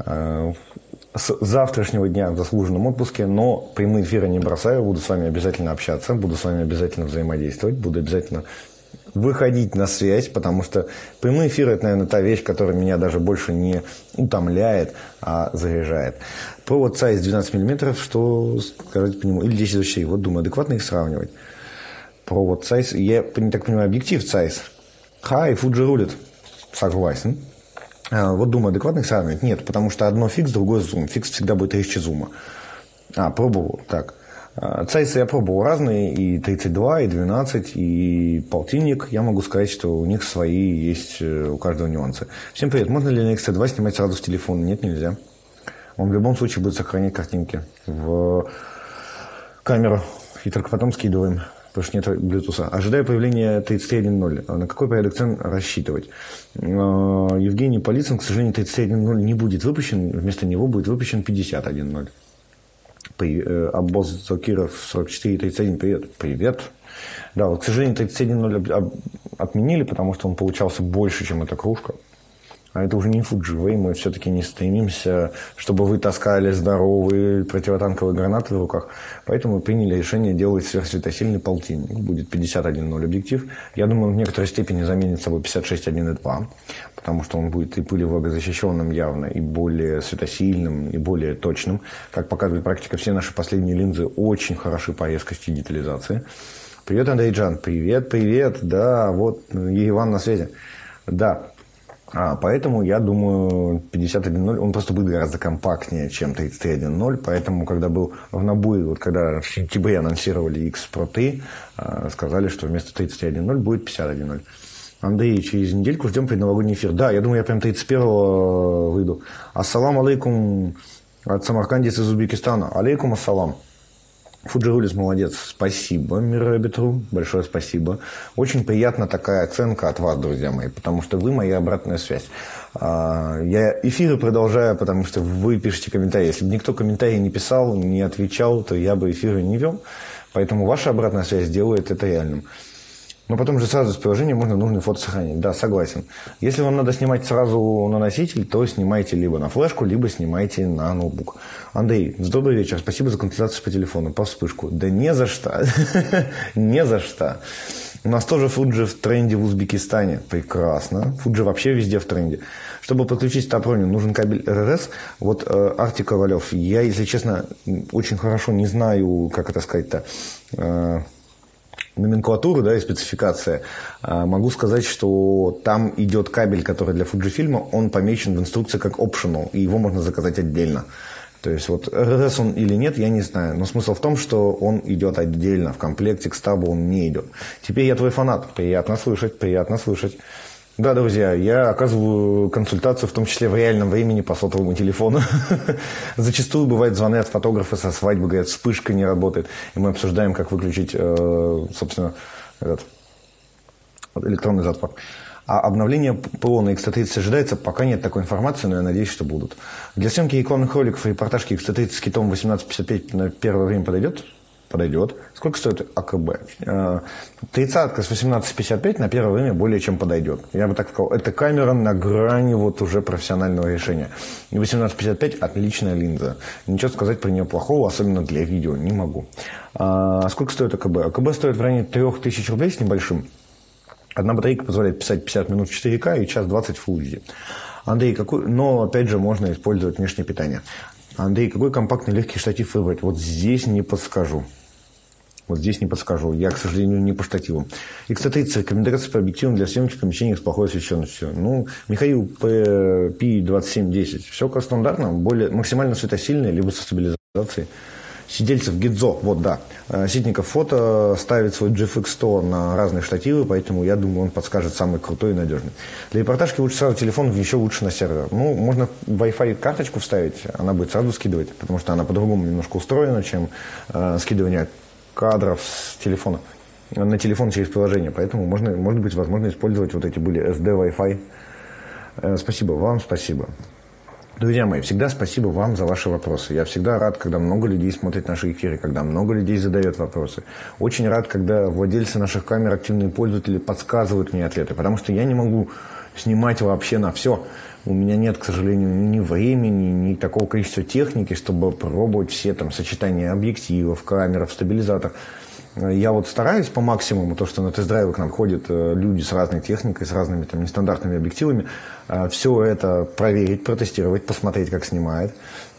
С завтрашнего дня в заслуженном отпуске, но прямые эфиры не бросаю, буду с вами обязательно общаться, буду с вами обязательно взаимодействовать, буду обязательно выходить на связь, потому что прямые эфиры – это, наверное, та вещь, которая меня даже больше не утомляет, а заряжает. Провод Zeiss двенадцать миллиметров, что сказать по нему, или десять двадцать четыре, вот думаю, адекватно их сравнивать. Провод Zeiss, я не так понимаю, объектив Zeiss. Ха, и Fuji рулит, согласен. Вот думаю, адекватно их сравнивать? Нет, потому что одно фикс, другое зум. Фикс всегда будет резче зума. А, пробовал, так. Zeiss я пробовал разные, и тридцать два, и двенадцать, и полтинник. Я могу сказать, что у них свои есть, у каждого нюансы. Всем привет. Можно ли на икс ти два снимать сразу с телефона? Нет, нельзя. Он в любом случае будет сохранять картинки в камеру, и только потом скидываем. Потому что нет Bluetooth. Ожидаю появления тридцать три один ноль. На какой порядок цен рассчитывать? Евгений Полицын, к сожалению, тридцать три один ноль не будет выпущен. Вместо него будет выпущен пятьдесят один ноль. Аббос Закиров сорок четыре тридцать один. Привет. Привет. Да, вот, к сожалению, тридцать один ноль отменили, потому что он получался больше, чем эта кружка. А это уже не Fuji, мы все-таки не стремимся, чтобы вы таскали здоровые противотанковые гранаты в руках. Поэтому приняли решение делать сверхсветосильный полтинник. Будет пятьдесят один ноль объектив. Я думаю, он в некоторой степени заменит собой пятьдесят шесть один два, потому что он будет и пылевлагозащищенным явно, и более светосильным, и более точным. Как показывает практика, все наши последние линзы очень хороши по резкости и детализации. Привет, Андрей Джан. Привет, привет. Да, вот, Иван на связи. Да. А, поэтому я думаю, пятьдесят один ноль, он просто будет гораздо компактнее, чем тридцать три один ноль. Поэтому, когда был в наборе, вот когда в сентябре анонсировали X Pro три, сказали, что вместо тридцать три один ноль будет пятьдесят один ноль. Андрей, через недельку ждем предновогодний эфир. Да, я думаю, я прям тридцать первого выйду. Ассалам алейкум от самаркандец из Узбекистана. Алейкум ассалам. Фуджирулис молодец, спасибо, Миррэбитру, большое спасибо. Очень приятна такая оценка от вас, друзья мои, потому что вы моя обратная связь. Я эфиры продолжаю, потому что вы пишете комментарии. Если бы никто комментарии не писал, не отвечал, то я бы эфиры не вел. Поэтому ваша обратная связь делает это реальным. Но потом же сразу с приложения можно нужные фото сохранить. Да, согласен. Если вам надо снимать сразу на носитель, то снимайте либо на флешку, либо снимайте на ноутбук. Андрей, добрый вечер. Спасибо за консультацию по телефону, по вспышку. Да не за что. Не за что. У нас тоже Fuji в тренде в Узбекистане. Прекрасно. Fuji вообще везде в тренде. Чтобы подключить Tapronin, нужен кабель эр эр эс. Вот э, Артик Ковалев. Я, если честно, очень хорошо не знаю, как это сказать-то... Э, номенклатуру, да, и спецификация, могу сказать, что там идет кабель, который для Fujifilm, он помечен в инструкции как optional, и его можно заказать отдельно. То есть вот эр эр эс он или нет, я не знаю, но смысл в том, что он идет отдельно, в комплекте к стабу он не идет. Теперь я твой фанат, приятно слышать, приятно слышать. Да, друзья, я оказываю консультацию, в том числе в реальном времени по сотовому телефону. Зачастую бывают звоны от фотографа со свадьбы, говорят, вспышка не работает. И мы обсуждаем, как выключить, собственно, этот электронный затвор. А обновление ПО на икс ти тридцать ожидается, пока нет такой информации, но я надеюсь, что будут. Для съемки рекламных роликов и репортажки икс ти тридцать с китом восемнадцать пятьдесят пять на первое время подойдет? Подойдет. Сколько стоит АКБ? тридцатка с восемнадцать пятьдесят пять на первое время более чем подойдет. Я бы так сказал, это камера на грани вот уже профессионального решения. И восемнадцать пятьдесят пять отличная линза. Ничего сказать про нее плохого, особенно для видео, не могу. А сколько стоит АКБ? АКБ стоит в районе три тысячи рублей с небольшим. Одна батарейка позволяет писать пятьдесят минут в четыре ка и час двадцать в Full эйч ди. Андрей, какой... но опять же можно использовать внешнее питание. Андрей, какой компактный легкий штатив выбрать? Вот здесь не подскажу. Вот здесь не подскажу. Я, к сожалению, не по штативам. икс ти тридцать. Рекомендации по объективам для съемки в помещениях с плохой освещенностью. Ну, Михаил, пи двадцать семь десять. Все как стандартно. Более, максимально светосильные, либо со стабилизацией. Сидельцев, Гидзо, вот да. Ситников фото ставит свой джи эф икс сто на разные штативы, поэтому я думаю, он подскажет самый крутой и надежный. Для репортажки лучше сразу телефон, еще лучше на сервер. Ну, можно Wi-Fi карточку вставить, она будет сразу скидывать, потому что она по-другому немножко устроена, чем э, скидывание кадров с телефона на телефон через приложение. Поэтому можно, может быть, возможно использовать вот эти были эс ди Wi-Fi. Э, спасибо вам, спасибо. Друзья мои, всегда спасибо вам за ваши вопросы. Я всегда рад, когда много людей смотрит наши эфиры, когда много людей задает вопросы. Очень рад, когда владельцы наших камер, активные пользователи подсказывают мне ответы, потому что я не могу снимать вообще на все. У меня нет, к сожалению, ни времени, ни такого количества техники, чтобы пробовать все там сочетания объективов, камер, стабилизатор. Я вот стараюсь по максимуму, то, что на тест-драйвы к нам ходят люди с разной техникой, с разными там нестандартными объективами, все это проверить, протестировать, посмотреть, как снимает.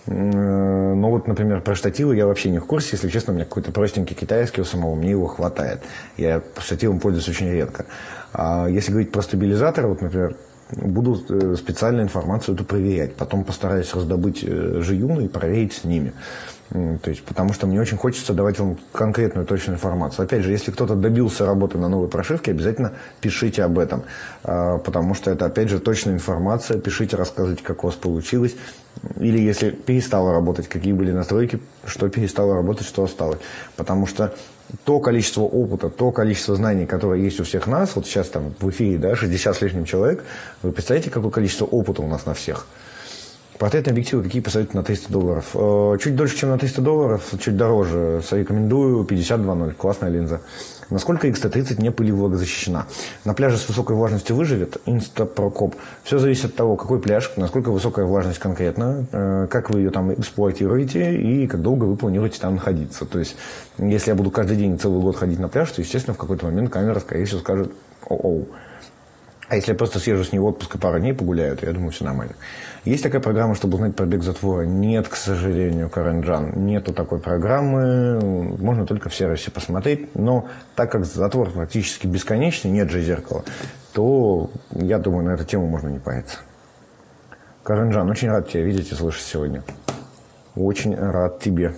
Но вот, например, про штативы я вообще не в курсе. Если честно, у меня какой-то простенький китайский у самого, мне его хватает. Я штативом пользуюсь очень редко. А если говорить про стабилизатор, вот, например, буду специальную информацию эту проверять. Потом постараюсь раздобыть жиюны и проверить с ними. То есть, потому что мне очень хочется давать вам конкретную, точную информацию. Опять же, если кто-то добился работы на новой прошивке, обязательно пишите об этом. Потому что это, опять же, точная информация. Пишите, рассказывайте, как у вас получилось. Или если перестало работать, какие были настройки, что перестало работать, что осталось. Потому что то количество опыта, то количество знаний, которое есть у всех нас, вот сейчас там в эфире, да, шестьдесят с лишним человек, вы представляете, какое количество опыта у нас на всех? Портретные объективы какие посоветуете на триста долларов? Чуть дольше, чем на триста долларов, чуть дороже. Рекомендую пятьдесят два ноль, классная линза. Насколько икс ти тридцать не пыли влагозащищена? На пляже с высокой влажностью выживет? Инстапрокоп. Все зависит от того, какой пляж, насколько высокая влажность конкретно, как вы ее там эксплуатируете и как долго вы планируете там находиться. То есть, если я буду каждый день целый год ходить на пляж, то, естественно, в какой-то момент камера, скорее всего, скажет «О-оу». А если я просто съезжу с нее в отпуск и пару дней погуляю, то я думаю, все нормально. Есть такая программа, чтобы узнать пробег затвора? Нет, к сожалению, Каренджан. Нету такой программы. Можно только в сервисе посмотреть. Но так как затвор практически бесконечный, нет же зеркала, то, я думаю, на эту тему можно не париться. Каренджан, очень рад тебя видеть и слышать сегодня. Очень рад тебе.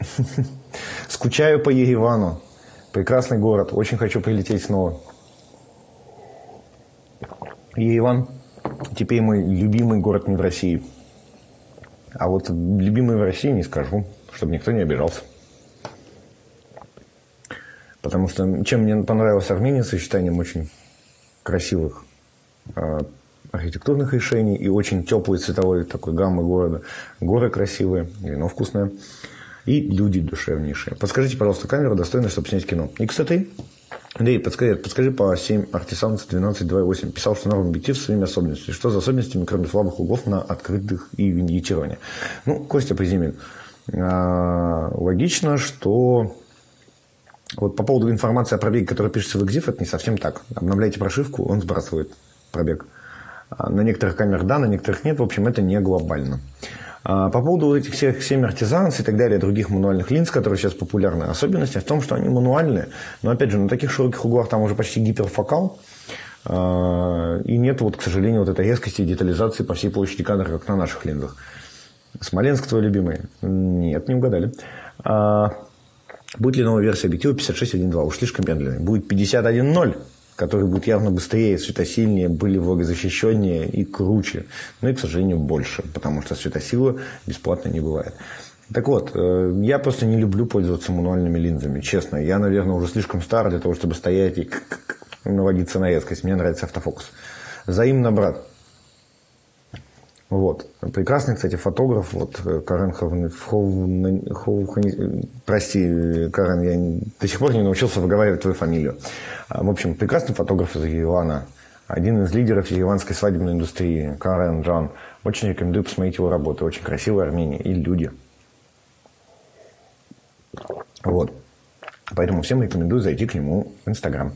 Скучаю по Еревану. Прекрасный город. Очень хочу прилететь снова. Ереван теперь мой любимый город не в России. А вот любимый в России не скажу, чтобы никто не обижался. потому что чем мне понравилась Армения, сочетанием очень красивых э, архитектурных решений и очень теплой цветовой такой гаммы города. Горы красивые, вино вкусное и люди душевнейшие. Подскажите, пожалуйста, камеру достойна, чтобы снять кино. икс тэ три? Андрей, подскажи, подскажи по семь Artisans двенадцать два восемь. Писал, что новый объектив с своими особенностями. Что за особенностями, кроме слабых углов на открытых и виньетирования? Ну, Костя Приземин. А, логично, что вот по поводу информации о пробеге, которая пишется в экзиф, это не совсем так. Обновляйте прошивку, он сбрасывает пробег. А на некоторых камерах да, на некоторых нет. В общем, это не глобально. По поводу этих всех семь Artisans и так далее, других мануальных линз, которые сейчас популярны, особенность в том, что они мануальные. Но, опять же, на таких широких углах там уже почти гиперфокал. И нет, вот, к сожалению, вот этой резкости и детализации по всей площади кадра, как на наших линзах. Смоленск твой любимый? Нет, не угадали. Будет ли новая версия объектива пятьдесят шесть один два? Уж слишком медленный. Будет пятьдесят один ноль. Который будет явно быстрее, светосильнее, были влагозащищеннее и круче. Но и, к сожалению, больше, потому что светосила бесплатно не бывает. Так вот, я просто не люблю пользоваться мануальными линзами, честно. Я, наверное, уже слишком стар для того, чтобы стоять и наводиться на резкость. Мне нравится автофокус. Взаимно, брат. Вот. Прекрасный, кстати, фотограф. Вот Карен Ховн... Хов... Прости, Карен, я до сих пор не научился выговаривать твою фамилию. В общем, прекрасный фотограф из Еревана. Один из лидеров ереванской свадебной индустрии. Карен Джан. Очень рекомендую посмотреть его работы. Очень красивая Армения и люди. Вот. Поэтому всем рекомендую зайти к нему в Инстаграм.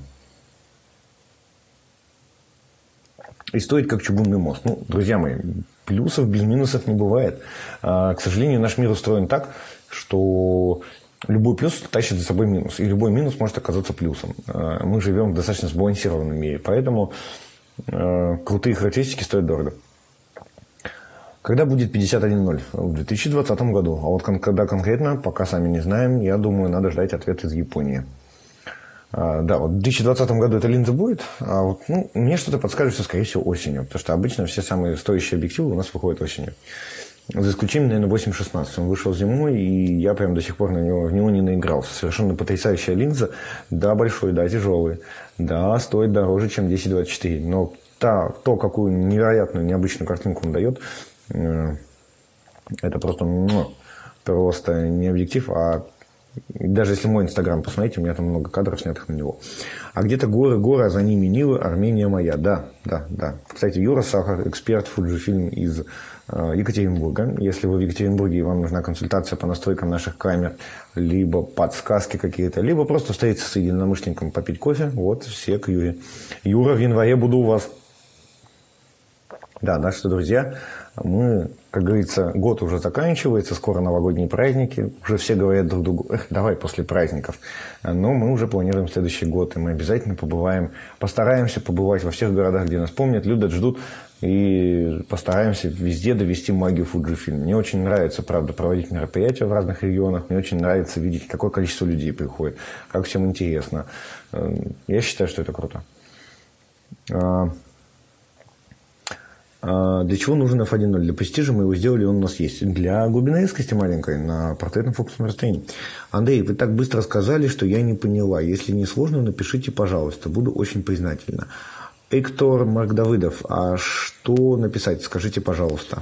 И стоит как чугунный мост. Ну, друзья мои, плюсов без минусов не бывает. К сожалению, наш мир устроен так, что любой плюс тащит за собой минус. И любой минус может оказаться плюсом. Мы живем в достаточно сбалансированном мире. Поэтому крутые характеристики стоят дорого. Когда будет пятьдесят один ноль? В две тысячи двадцатом году. А вот когда конкретно, пока сами не знаем, я думаю, надо ждать ответ из Японии. Да, вот в две тысячи двадцатом году эта линза будет, а вот, ну, мне что-то подскажет, что, скорее всего, осенью, потому что обычно все самые стоящие объективы у нас выходят осенью. За исключением, наверное, восемь шестнадцать. Он вышел зимой, и я прям до сих пор на него, в него не наигрался. Совершенно потрясающая линза. Да, большой, да, тяжелый. Да, стоит дороже, чем десять двадцать четыре. Но та, то, какую невероятную, необычную картинку он дает, это просто, ну, просто не объектив, а даже если мой Инстаграм посмотрите, у меня там много кадров, снятых на него. А где-то горы, горы, а за ними Нивы, Армения моя. Да, да, да. Кстати, Юра Сахар, эксперт Fujifilm из э, Екатеринбурга. Если вы в Екатеринбурге и вам нужна консультация по настройкам наших камер, либо подсказки какие-то, либо просто встретиться с единомышленником, попить кофе, вот, все к Юре. Юра, в январе буду у вас. Да, так что, друзья, мы, как говорится, год уже заканчивается, скоро новогодние праздники, уже все говорят друг другу, эх, давай после праздников. Но мы уже планируем следующий год, и мы обязательно побываем, постараемся побывать во всех городах, где нас помнят, любят, ждут, и постараемся везде довести магию Fujifilm. Мне очень нравится, правда, проводить мероприятия в разных регионах, мне очень нравится видеть, какое количество людей приходит, как всем интересно. Я считаю, что это круто. Для чего нужен эф один ноль? Для престижа мы его сделали, он у нас есть. Для глубины резкости маленькой на портретном фокусном расстоянии. Андрей, вы так быстро сказали, что я не поняла. Если не сложно, напишите, пожалуйста. Буду очень признательна. Эктор Марк Давыдов, а что написать? Скажите, пожалуйста.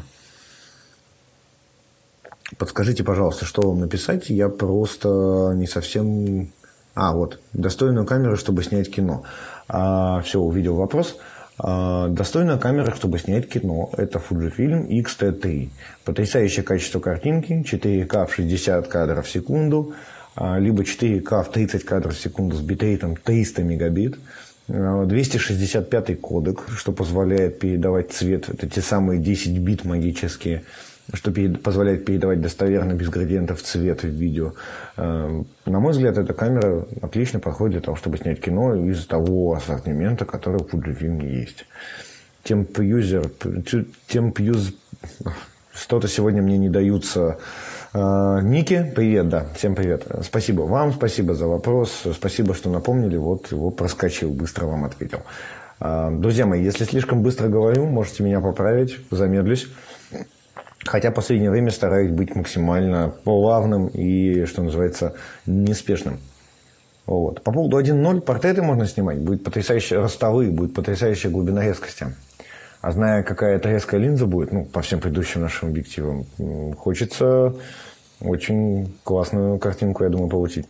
Подскажите, пожалуйста, что вам написать? Я просто не совсем... А, вот. Достойную камеру, чтобы снять кино. А, все, увидел вопрос. Достойная камера, чтобы снять кино. Это Fujifilm икс тэ три. Потрясающее качество картинки. четыре ка в шестьдесят кадров в секунду. Либо четыре ка в тридцать кадров в секунду с битрейтом триста мегабит. двести шестьдесят пятый кодек, что позволяет передавать цвет. Это те самые десять бит магические, что позволяет передавать достоверно без градиентов цвет в видео. На мой взгляд, эта камера отлично подходит для того, чтобы снять кино из того ассортимента, который у Fujifilm есть. Темп-юзер, темп-юз... Что-то сегодня мне не даются ники. Привет, да, всем привет. Спасибо вам, спасибо за вопрос, спасибо, что напомнили, вот его проскочил, быстро вам ответил. Друзья мои, если слишком быстро говорю, можете меня поправить, замедлюсь. Хотя в последнее время стараюсь быть максимально плавным и, что называется, неспешным. Вот. По поводу один ноль, портреты можно снимать. Будет потрясающая ростовые, будет потрясающая глубина резкости. А зная, какая это резкая линза будет, ну, по всем предыдущим нашим объективам, хочется очень классную картинку, я думаю, получить.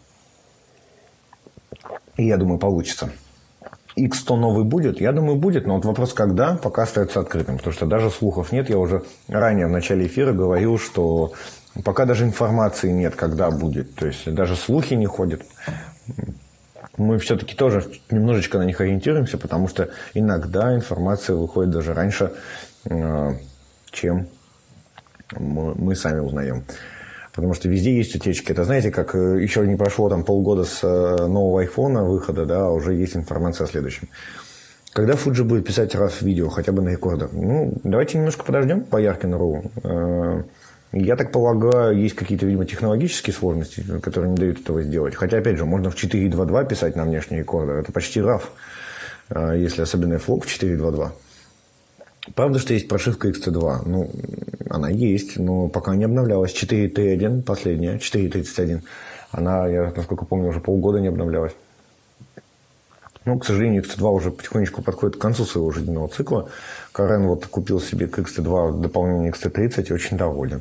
И я думаю, получится. икс сто новый будет? Я думаю, будет, но вот вопрос, когда, пока остается открытым. Потому что даже слухов нет. Я уже ранее в начале эфира говорил, что пока даже информации нет, когда будет. То есть даже слухи не ходят. Мы все-таки тоже немножечко на них ориентируемся, потому что иногда информация выходит даже раньше, чем мы сами узнаем. Потому что везде есть утечки. Это, знаете, как еще не прошло там полгода с нового айфона выхода, да, а уже есть информация о следующем. Когда Fuji будет писать раз видео, хотя бы на рекордер? Ну, давайте немножко подождем по Яркину.ру. Я так полагаю, есть какие-то, видимо, технологические сложности, которые не дают этого сделать. Хотя, опять же, можно в четыре два два писать на внешний рекордер. Это почти рав, если особенно флоп в четыре два два. Правда, что есть прошивка икс ти два. Ну, она есть, но пока не обновлялась. четыре три один, последняя, четыре тридцать один. Она, я, насколько помню, уже полгода не обновлялась. Но, к сожалению, икс ти два уже потихонечку подходит к концу своего жизненного цикла. Карен вот купил себе к икс ти два дополнение икс ти тридцать и очень доволен.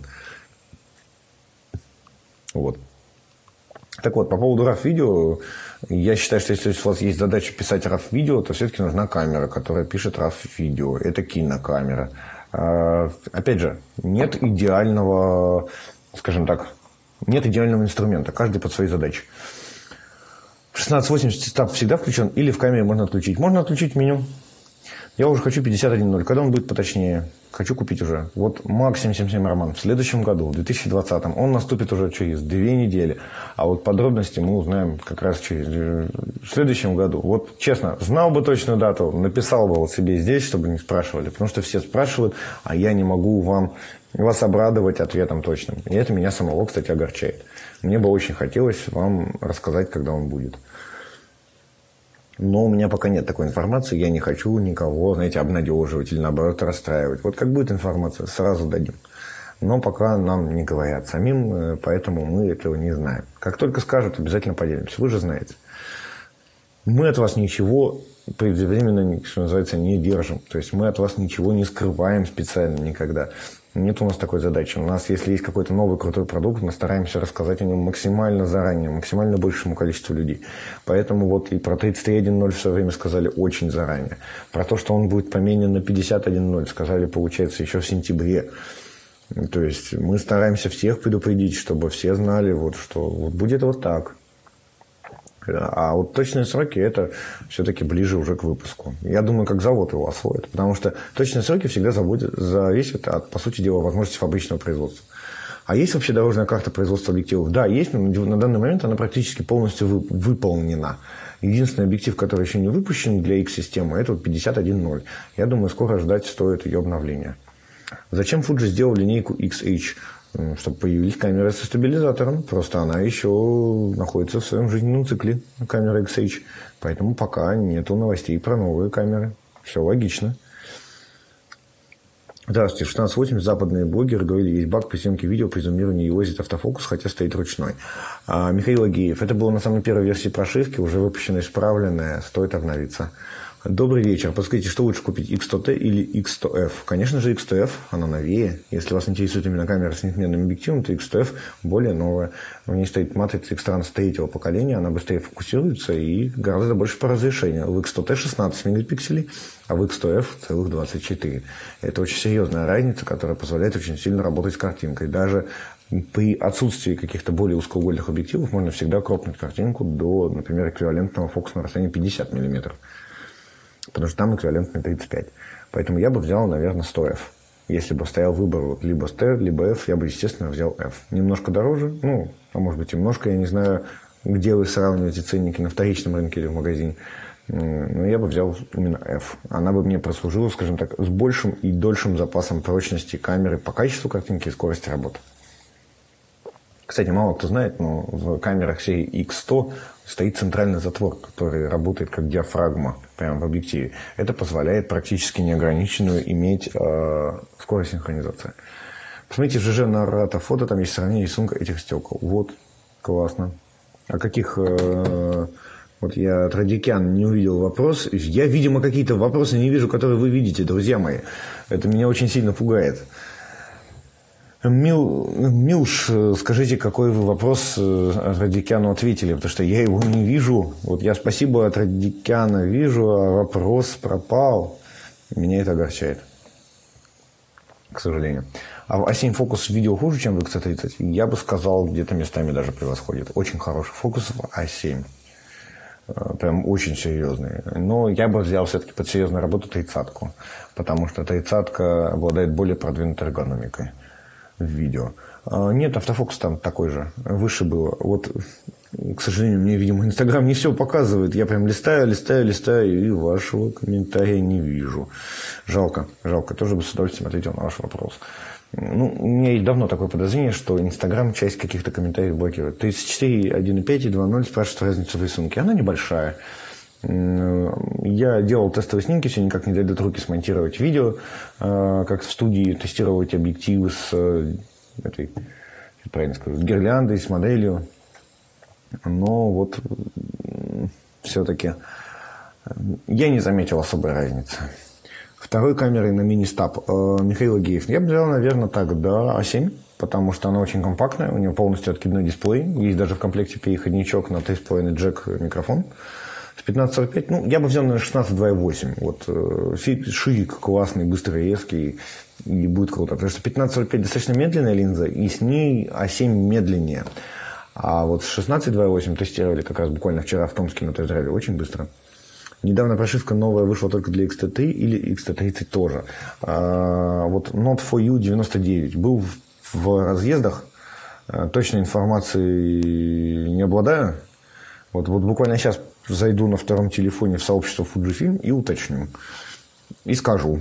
Вот. Так вот, по поводу рав-видео, я считаю, что если у вас есть задача писать рав-видео, то все-таки нужна камера, которая пишет рав-видео. Это кинокамера. Опять же, нет идеального, скажем так, нет идеального инструмента. Каждый под свои задачи. шестнадцать восемьдесят стаб всегда включен или в камере можно отключить? Можно отключить меню. Я уже хочу пятьдесят один ноль. Когда он будет поточнее? Хочу купить уже. Вот Мак семь семь семь Роман в следующем году, в две тысячи двадцатом. Он наступит уже через две недели. А вот подробности мы узнаем как раз через... в следующем году. Вот честно, знал бы точную дату, написал бы вот себе здесь, чтобы не спрашивали. Потому что все спрашивают, а я не могу вам, вас обрадовать ответом точным. И это меня самого, кстати, огорчает. Мне бы очень хотелось вам рассказать, когда он будет. Но у меня пока нет такой информации, я не хочу никого, знаете, обнадеживать или, наоборот, расстраивать. Вот как будет информация, сразу дадим. Но пока нам не говорят самим, поэтому мы этого не знаем. Как только скажут, обязательно поделимся. Вы же знаете. Мы от вас ничего преждевременно, что называется, не держим. То есть мы от вас ничего не скрываем специально никогда. Нет у нас такой задачи. У нас, если есть какой-то новый крутой продукт, мы стараемся рассказать о нем максимально заранее, максимально большему количеству людей. Поэтому вот и про тридцать три один ноль в свое время сказали очень заранее. Про то, что он будет поменен на пятьдесят один ноль, сказали, получается, еще в сентябре. То есть мы стараемся всех предупредить, чтобы все знали, вот, что вот будет вот так. А вот точные сроки, это все-таки ближе уже к выпуску. Я думаю, как завод его освоит. Потому что точные сроки всегда заводят, зависят от, по сути дела, возможности фабричного производства. А есть вообще дорожная карта производства объективов? Да, есть, но на данный момент она практически полностью вы, выполнена. Единственный объектив, который еще не выпущен для X-системы, это вот пятьдесят один ноль. Я думаю, скоро ждать стоит ее обновления. Зачем Fuji сделал линейку икс эйч? Чтобы появились камеры со стабилизатором. Просто она еще находится в своем жизненном цикле, камера икс эйч. Поэтому пока нету новостей про новые камеры. Все логично. Здравствуйте. В шестнадцать восемьдесят западные блогеры говорили, есть баг при съемке видео при зумировании и возит автофокус, хотя стоит ручной. А, Михаил Агеев. Это было на самой первой версии прошивки, уже выпущенная, исправленная. Стоит обновиться. Добрый вечер. Подскажите, что лучше купить, икс сто ти или икс сто эф? Конечно же, икс сто эф, она новее. Если вас интересует именно камера с неизменным объективом, то икс сто эф более новая. В ней стоит матрица X-Trans третьего поколения, она быстрее фокусируется и гораздо больше по разрешению. В икс сто ти шестнадцать мегапикселей, а в икс сто эф целых двадцать четыре. Это очень серьезная разница, которая позволяет очень сильно работать с картинкой. Даже при отсутствии каких-то более узкоугольных объективов можно всегда кропнуть картинку до, например, эквивалентного фокуса на расстоянии пятьдесят миллиметров. Потому что там эквивалентный тридцать пять. Поэтому я бы взял, наверное, сто эф. Если бы стоял выбор вот, либо сто, либо F, я бы, естественно, взял F. Немножко дороже, ну, а может быть и немножко, я не знаю, где вы сравниваете ценники, на вторичном рынке или в магазине. Но я бы взял именно F. Она бы мне прослужила, скажем так, с большим и дольшим запасом прочности камеры по качеству картинки и скорости работы. Кстати, мало кто знает, но в камерах серии икс сто стоит центральный затвор, который работает как диафрагма прямо в объективе. Это позволяет практически неограниченную иметь э, скорость синхронизации. Посмотрите, ЖЖ на Рата фото, там есть сравнение рисунка этих стекол. Вот, классно. О каких... Э, вот я от Радикян не увидел вопрос. Я, видимо, какие-то вопросы не вижу, которые вы видите, друзья мои. Это меня очень сильно пугает. Мил, Милш, скажите, какой вы вопрос от Радикяну ответили, потому что я его не вижу. Вот я спасибо от Радикяна вижу, а вопрос пропал. Меня это огорчает, к сожалению. А а семь фокус видео хуже, чем в икс тридцать? Я бы сказал, где-то местами даже превосходит. Очень хороший фокус в а семь. Прям очень серьезный. Но я бы взял все-таки под серьезную работу тридцатку, потому что тридцатка обладает более продвинутой эргономикой в видео. Нет, автофокус там такой же, выше было. Вот, к сожалению, мне, видимо, Инстаграм не все показывает. Я прям листаю, листаю, листаю, и вашего комментария не вижу. Жалко, жалко. Тоже бы с удовольствием ответил на ваш вопрос. Ну, у меня есть давно такое подозрение, что Инстаграм часть каких-то комментариев блокирует. тридцать четыре, один и пять и два ноль спрашивают разницу в рисунке. Она небольшая. Я делал тестовые снимки, все никак не дойдут руки смонтировать видео, как в студии тестировать объективы с этой, правильно скажу, с гирляндой, с моделью. Но вот все-таки я не заметил особой разницы. Второй камерой на мини-стаб Михаил Агеев. Я бы взял, наверное, так, да, а семь, потому что она очень компактная, у нее полностью откидной дисплей, есть даже в комплекте переходничок на три с половиной джек микрофон. С пятнадцать сорок пять, ну, я бы взял, наверное, шестнадцать два и восемь. Вот, ширик классный, быстрый, резкий, и будет круто. Потому что пятнадцать сорок пять достаточно медленная линза, и с ней а семь медленнее. А вот с шестнадцать два и восемь тестировали как раз буквально вчера в Томске на тест-драйве, очень быстро. Недавно прошивка новая вышла только для икс ти три или икс ти тридцать тоже. А, вот Not for You девяносто девять был в, в разъездах, точной информации не обладаю. Вот, вот буквально сейчас зайду на втором телефоне в сообщество Fujifilm и уточню. И скажу.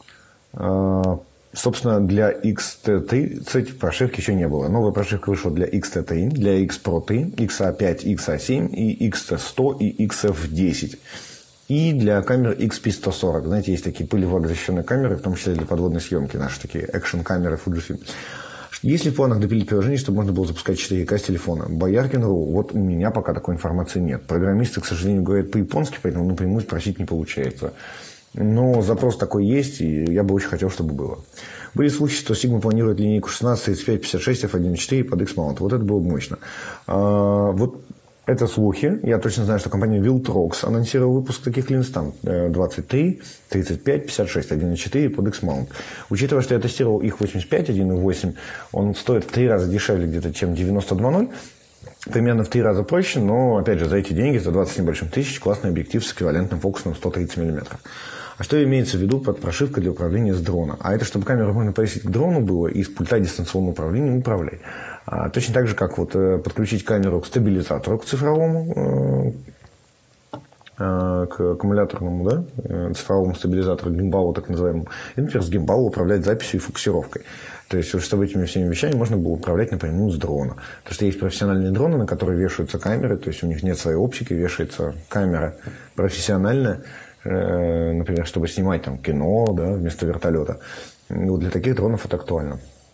Собственно, для икс ти тридцать прошивки еще не было. Новая прошивка вышла для икс ти три, для X Pro три, икс эй пять, икс эй семь, и икс ти сто и икс эф десять. И для камер икс пи сто сорок. Знаете, есть такие пылевлагозащищенные камеры, в том числе для подводной съемки, наши такие экшн-камеры Fujifilm. Есть ли в планах допилить приложение, чтобы можно было запускать четыре ка с телефона? Бояркин.ру. Вот у меня пока такой информации нет. Программисты, к сожалению, говорят по-японски, поэтому напрямую спросить не получается. Но запрос такой есть, и я бы очень хотел, чтобы было. Были слухи, что Sigma планирует линейку шестнадцать, тридцать пять, пятьдесят шесть, эф один и четыре под X-Mount. Вот это было бы мощно. А, вот это слухи. Я точно знаю, что компания Viltrox анонсировала выпуск таких линз. Там двадцать три, тридцать пять, пятьдесят шесть, один и четыре под X-Mount. Учитывая, что я тестировал их восемьдесят пять, один и восемь, он стоит в три раза дешевле где-то, чем девяносто два ноль. Примерно в три раза проще, но, опять же, за эти деньги, за двадцать с небольшим тысяч, классный объектив с эквивалентным фокусом сто тридцать миллиметров. А что имеется в виду под прошивкой для управления с дрона? А это, чтобы камеру можно повесить к дрону было и с пульта дистанционного управления управлять. А, точно так же, как вот, подключить камеру к стабилизатору, к цифровому, э, к аккумуляторному, да, цифровому стабилизатору, гимбалу так называемому. И, например, с гимбала управлять записью и фокусировкой. То есть, чтобы этими всеми вещами можно было управлять напрямую с дрона. Потому что есть профессиональные дроны, на которые вешаются камеры, то есть у них нет своей оптики, вешается камера профессиональная, э, например, чтобы снимать там кино, да, вместо вертолета. И вот для таких дронов это актуально.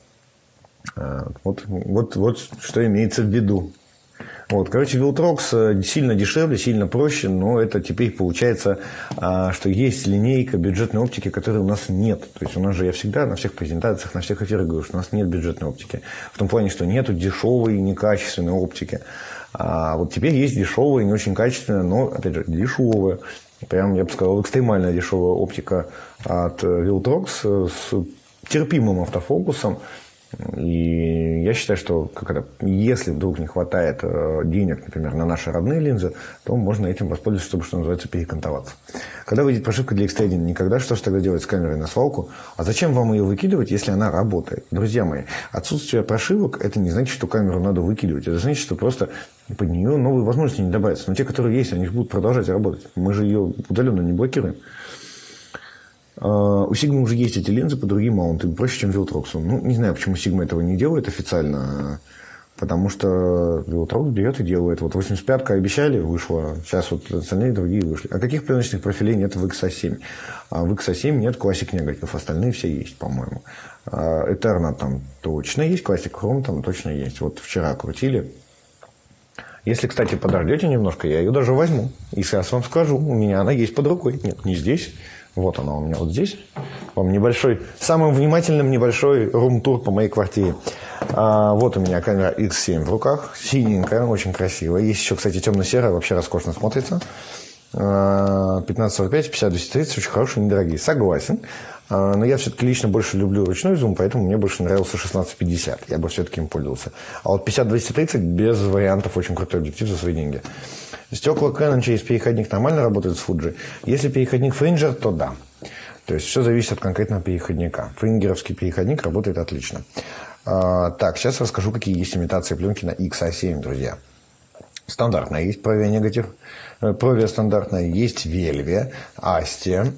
Вот, вот, вот что имеется в виду. Вот, короче, Viltrox сильно дешевле, сильно проще, но это теперь получается, что есть линейка бюджетной оптики, которой у нас нет. То есть у нас же, я всегда на всех презентациях, на всех эфирах говорю, что у нас нет бюджетной оптики. В том плане, что нету дешевой, некачественной оптики. А вот теперь есть дешевая, не очень качественная, но, опять же, дешевая. Прям, я бы сказал, экстремально дешевая оптика от Viltrox с терпимым автофокусом. И я считаю, что как это, если вдруг не хватает денег, например, на наши родные линзы, то можно этим воспользоваться, чтобы, что называется, перекантоваться. Когда выйдет прошивка для икс ти один? Никогда. Что же тогда делать с камерой на свалку? А зачем вам ее выкидывать, если она работает? Друзья мои, отсутствие прошивок – это не значит, что камеру надо выкидывать. Это значит, что просто под нее новые возможности не добавятся. Но те, которые есть, они будут продолжать работать. Мы же ее удаленно не блокируем. У Sigma уже есть эти линзы по другим маунтам, проще, чем Viltrox. Ну, не знаю, почему Sigma этого не делает официально, потому что Viltrox берет и делает. Вот восемьдесят пятка обещали, вышла, сейчас вот остальные другие вышли. А каких пленочных профилей нет в икс эй семь? А в икс эй семь нет Classic негатив, остальные все есть, по-моему. Eterna там точно есть, Classic Chrome там точно есть. Вот вчера крутили. Если, кстати, подождете немножко, я ее даже возьму. И сейчас вам скажу, у меня она есть под рукой. Нет, не здесь. Вот она у меня вот здесь. Вам небольшой, самым внимательным небольшой рум-тур по моей квартире. А, вот у меня камера икс семь в руках. Синенькая, очень красивая. Есть еще, кстати, темно-серая, вообще роскошно смотрится. пятнадцать сорок пять, пятьдесят двести тридцать, очень хорошие, недорогие. Согласен. Но я все-таки лично больше люблю ручной зум, поэтому мне больше нравился шестнадцать пятьдесят. Я бы все-таки им пользовался. А вот пятьдесят двести тридцать без вариантов, очень крутой объектив за свои деньги. Стекла Canon через переходник нормально работают с Fuji. Если переходник Фринджер, то да. То есть все зависит от конкретного переходника. Фрингеровский переходник работает отлично. А, так, сейчас расскажу, какие есть имитации пленки на икс а семь, друзья. Стандартная есть Provia негатив. Provia стандартная есть Velvia, Astia,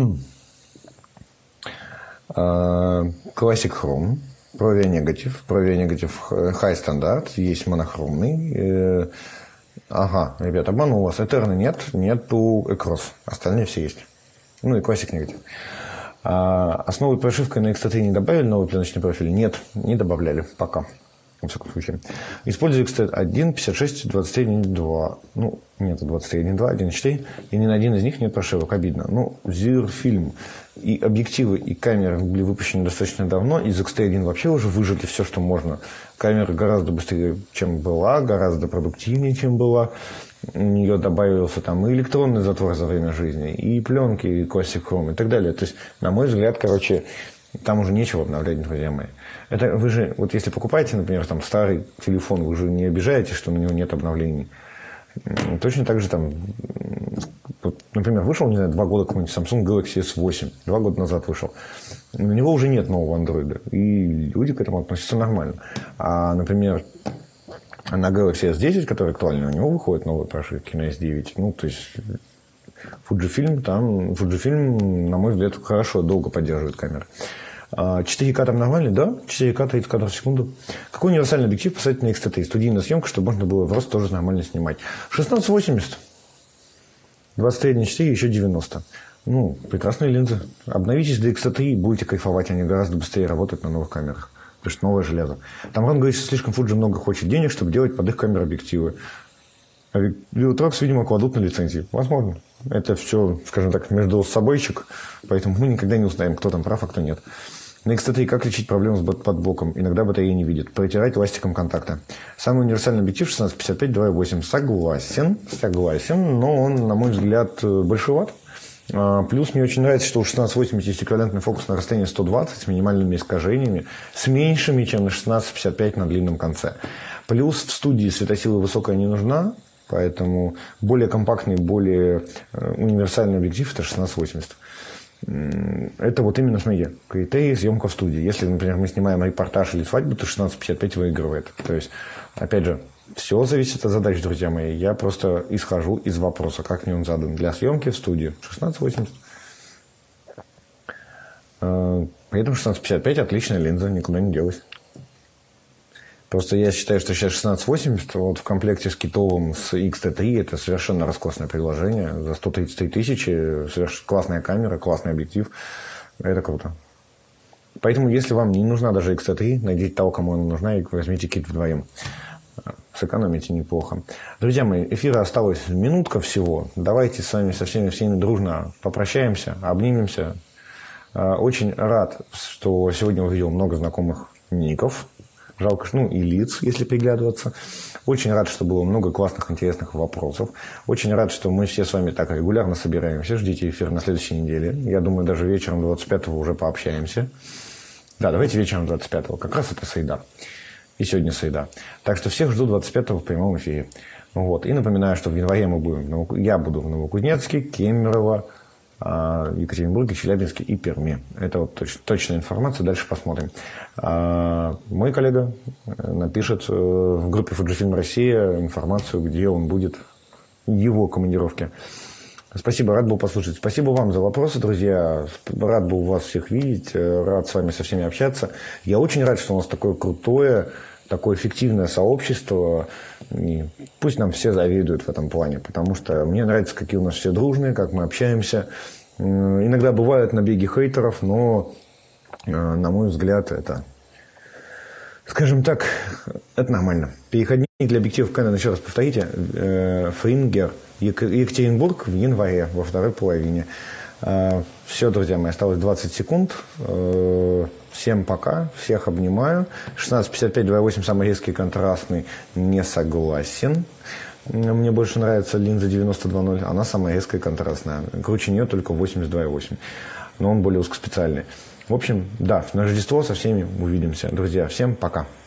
Classic Chrome, Provia негатив, Provia негатив High стандарт, есть монохромный. Ага, ребят, обманул вас. Этерна нет, нету Экрос. Остальные все есть. Ну и Classic негатив. А, а с новой прошивкой на икс ти три не добавили новый пленочный профиль? Нет, не добавляли пока. Во всяком случае. Использую икс ти один, пятьдесят шесть, двадцать один, два. Ну, нет, двадцать один, два, один четыре. И ни на один из них нет прошивок. Обидно. Ну, Zero-фильм и объективы, и камеры были выпущены достаточно давно. Из икс ти один вообще уже выжили все, что можно. Камера гораздо быстрее, чем была, гораздо продуктивнее, чем была. У нее добавился там и электронный затвор за время жизни, и пленки, и Classic Chrome, и так далее. То есть, на мой взгляд, короче, там уже нечего обновлять, друзья мои. Это вы же, вот если покупаете, например, там старый телефон, вы же не обижаетесь, что на него нет обновлений. Точно так же там, вот, например, вышел, не знаю, два года какой-нибудь Samsung Galaxy эс восемь, два года назад вышел. На него уже нет нового андроида, и люди к этому относятся нормально. А, например, на Galaxy эс десять, который актуальный, у него выходят новые прошивки на эс девять. Ну, то есть Fujifilm там, Fujifilm, на мой взгляд, хорошо, долго поддерживает камеры. четыре ка там нормально, да? четыре ка тридцать кадров в секунду. Какой универсальный объектив поставить на икс ти три? Студийная съемка, чтобы можно было в рост тоже нормально снимать. шестнадцать восемьдесят. двадцать три на четыре, еще девяносто. Ну, прекрасные линзы. Обновитесь до икс ти три и будете кайфовать. Они гораздо быстрее работают на новых камерах. Потому что новое железо. Там Рон говорит, что слишком Fuji много хочет денег, чтобы делать под их камеры объективы. Viltrox, видимо, кладут на лицензии. Возможно. Это все, скажем так, между собойчик. Поэтому мы никогда не узнаем, кто там прав, а кто нет. На икс ти три как лечить проблему с подблоком? Иногда батарея не видит. Протирать ластиком контакта. Самый универсальный объектив шестнадцать пятьдесят пять два восемь. Согласен. Согласен. Но он, на мой взгляд, большеват. Плюс мне очень нравится, что у шестнадцать восемьдесят есть эквивалентный фокус на расстоянии сто двадцать с минимальными искажениями, с меньшими, чем на шестнадцать пятьдесят пять на длинном конце. Плюс в студии светосила высокая не нужна, поэтому более компактный, более универсальный объектив – это шестнадцать восемьдесят. Это вот именно, смотрите, критерий съемка в студии. Если, например, мы снимаем репортаж или свадьбу, то шестнадцать пятьдесят пять выигрывает. То есть, опять же, все зависит от задач, друзья мои. Я просто исхожу из вопроса, как мне он задан. Для съемки в студии шестнадцать восемьдесят. Поэтому шестнадцать пятьдесят пять отличная линза, никуда не делась. Просто я считаю, что сейчас шестнадцать восемьдесят вот в комплекте с китовым с икс ти три это совершенно роскошное предложение. За сто тридцать три тысячи совершенно классная камера, классный объектив. Это круто. Поэтому, если вам не нужна даже икс ти три, найдите того, кому она нужна, и возьмите кит вдвоем. Сэкономите неплохо. Друзья мои, эфира осталась минутка всего. Давайте с вами со всеми, всеми дружно попрощаемся, обнимемся. Очень рад, что сегодня увидел много знакомых ников. Жалко, ну и лиц, если приглядываться. Очень рад, что было много классных, интересных вопросов. Очень рад, что мы все с вами так регулярно собираемся. Ждите эфир на следующей неделе. Я думаю, даже вечером двадцать пятого уже пообщаемся. Да, давайте вечером двадцать пятого. Как раз это среда. И сегодня среда. Так что всех жду двадцать пятого в прямом эфире. Вот. И напоминаю, что в январе мы будем, я буду в Новокузнецке, Кемерово, Екатеринбурге, Челябинске и Перми. Это вот точ, точная информация. Дальше посмотрим. Мой коллега напишет в группе Fujifilm Россия информацию, где он будет, его командировки. Спасибо, рад был послушать. Спасибо вам за вопросы, друзья. Рад был вас всех видеть. Рад с вами со всеми общаться. Я очень рад, что у нас такое крутое, такое эффективное сообщество. И пусть нам все завидуют в этом плане, потому что мне нравится, какие у нас все дружные, как мы общаемся. Иногда бывают набеги хейтеров, но, на мой взгляд, это, скажем так, это нормально. Переходи. И для объективов Canon, еще раз повторите, Фрингер, Екатеринбург в январе, во второй половине. Все, друзья мои, осталось двадцать секунд. Всем пока, всех обнимаю. шестнадцать пятьдесят пять два восемь самый резкий контрастный, не согласен. Мне больше нравится линза девяносто два ноль, она самая резкая контрастная. Круче нее только восемьдесят два восемь, но он более узкоспециальный. В общем, да, на Рождество со всеми увидимся. Друзья, всем пока.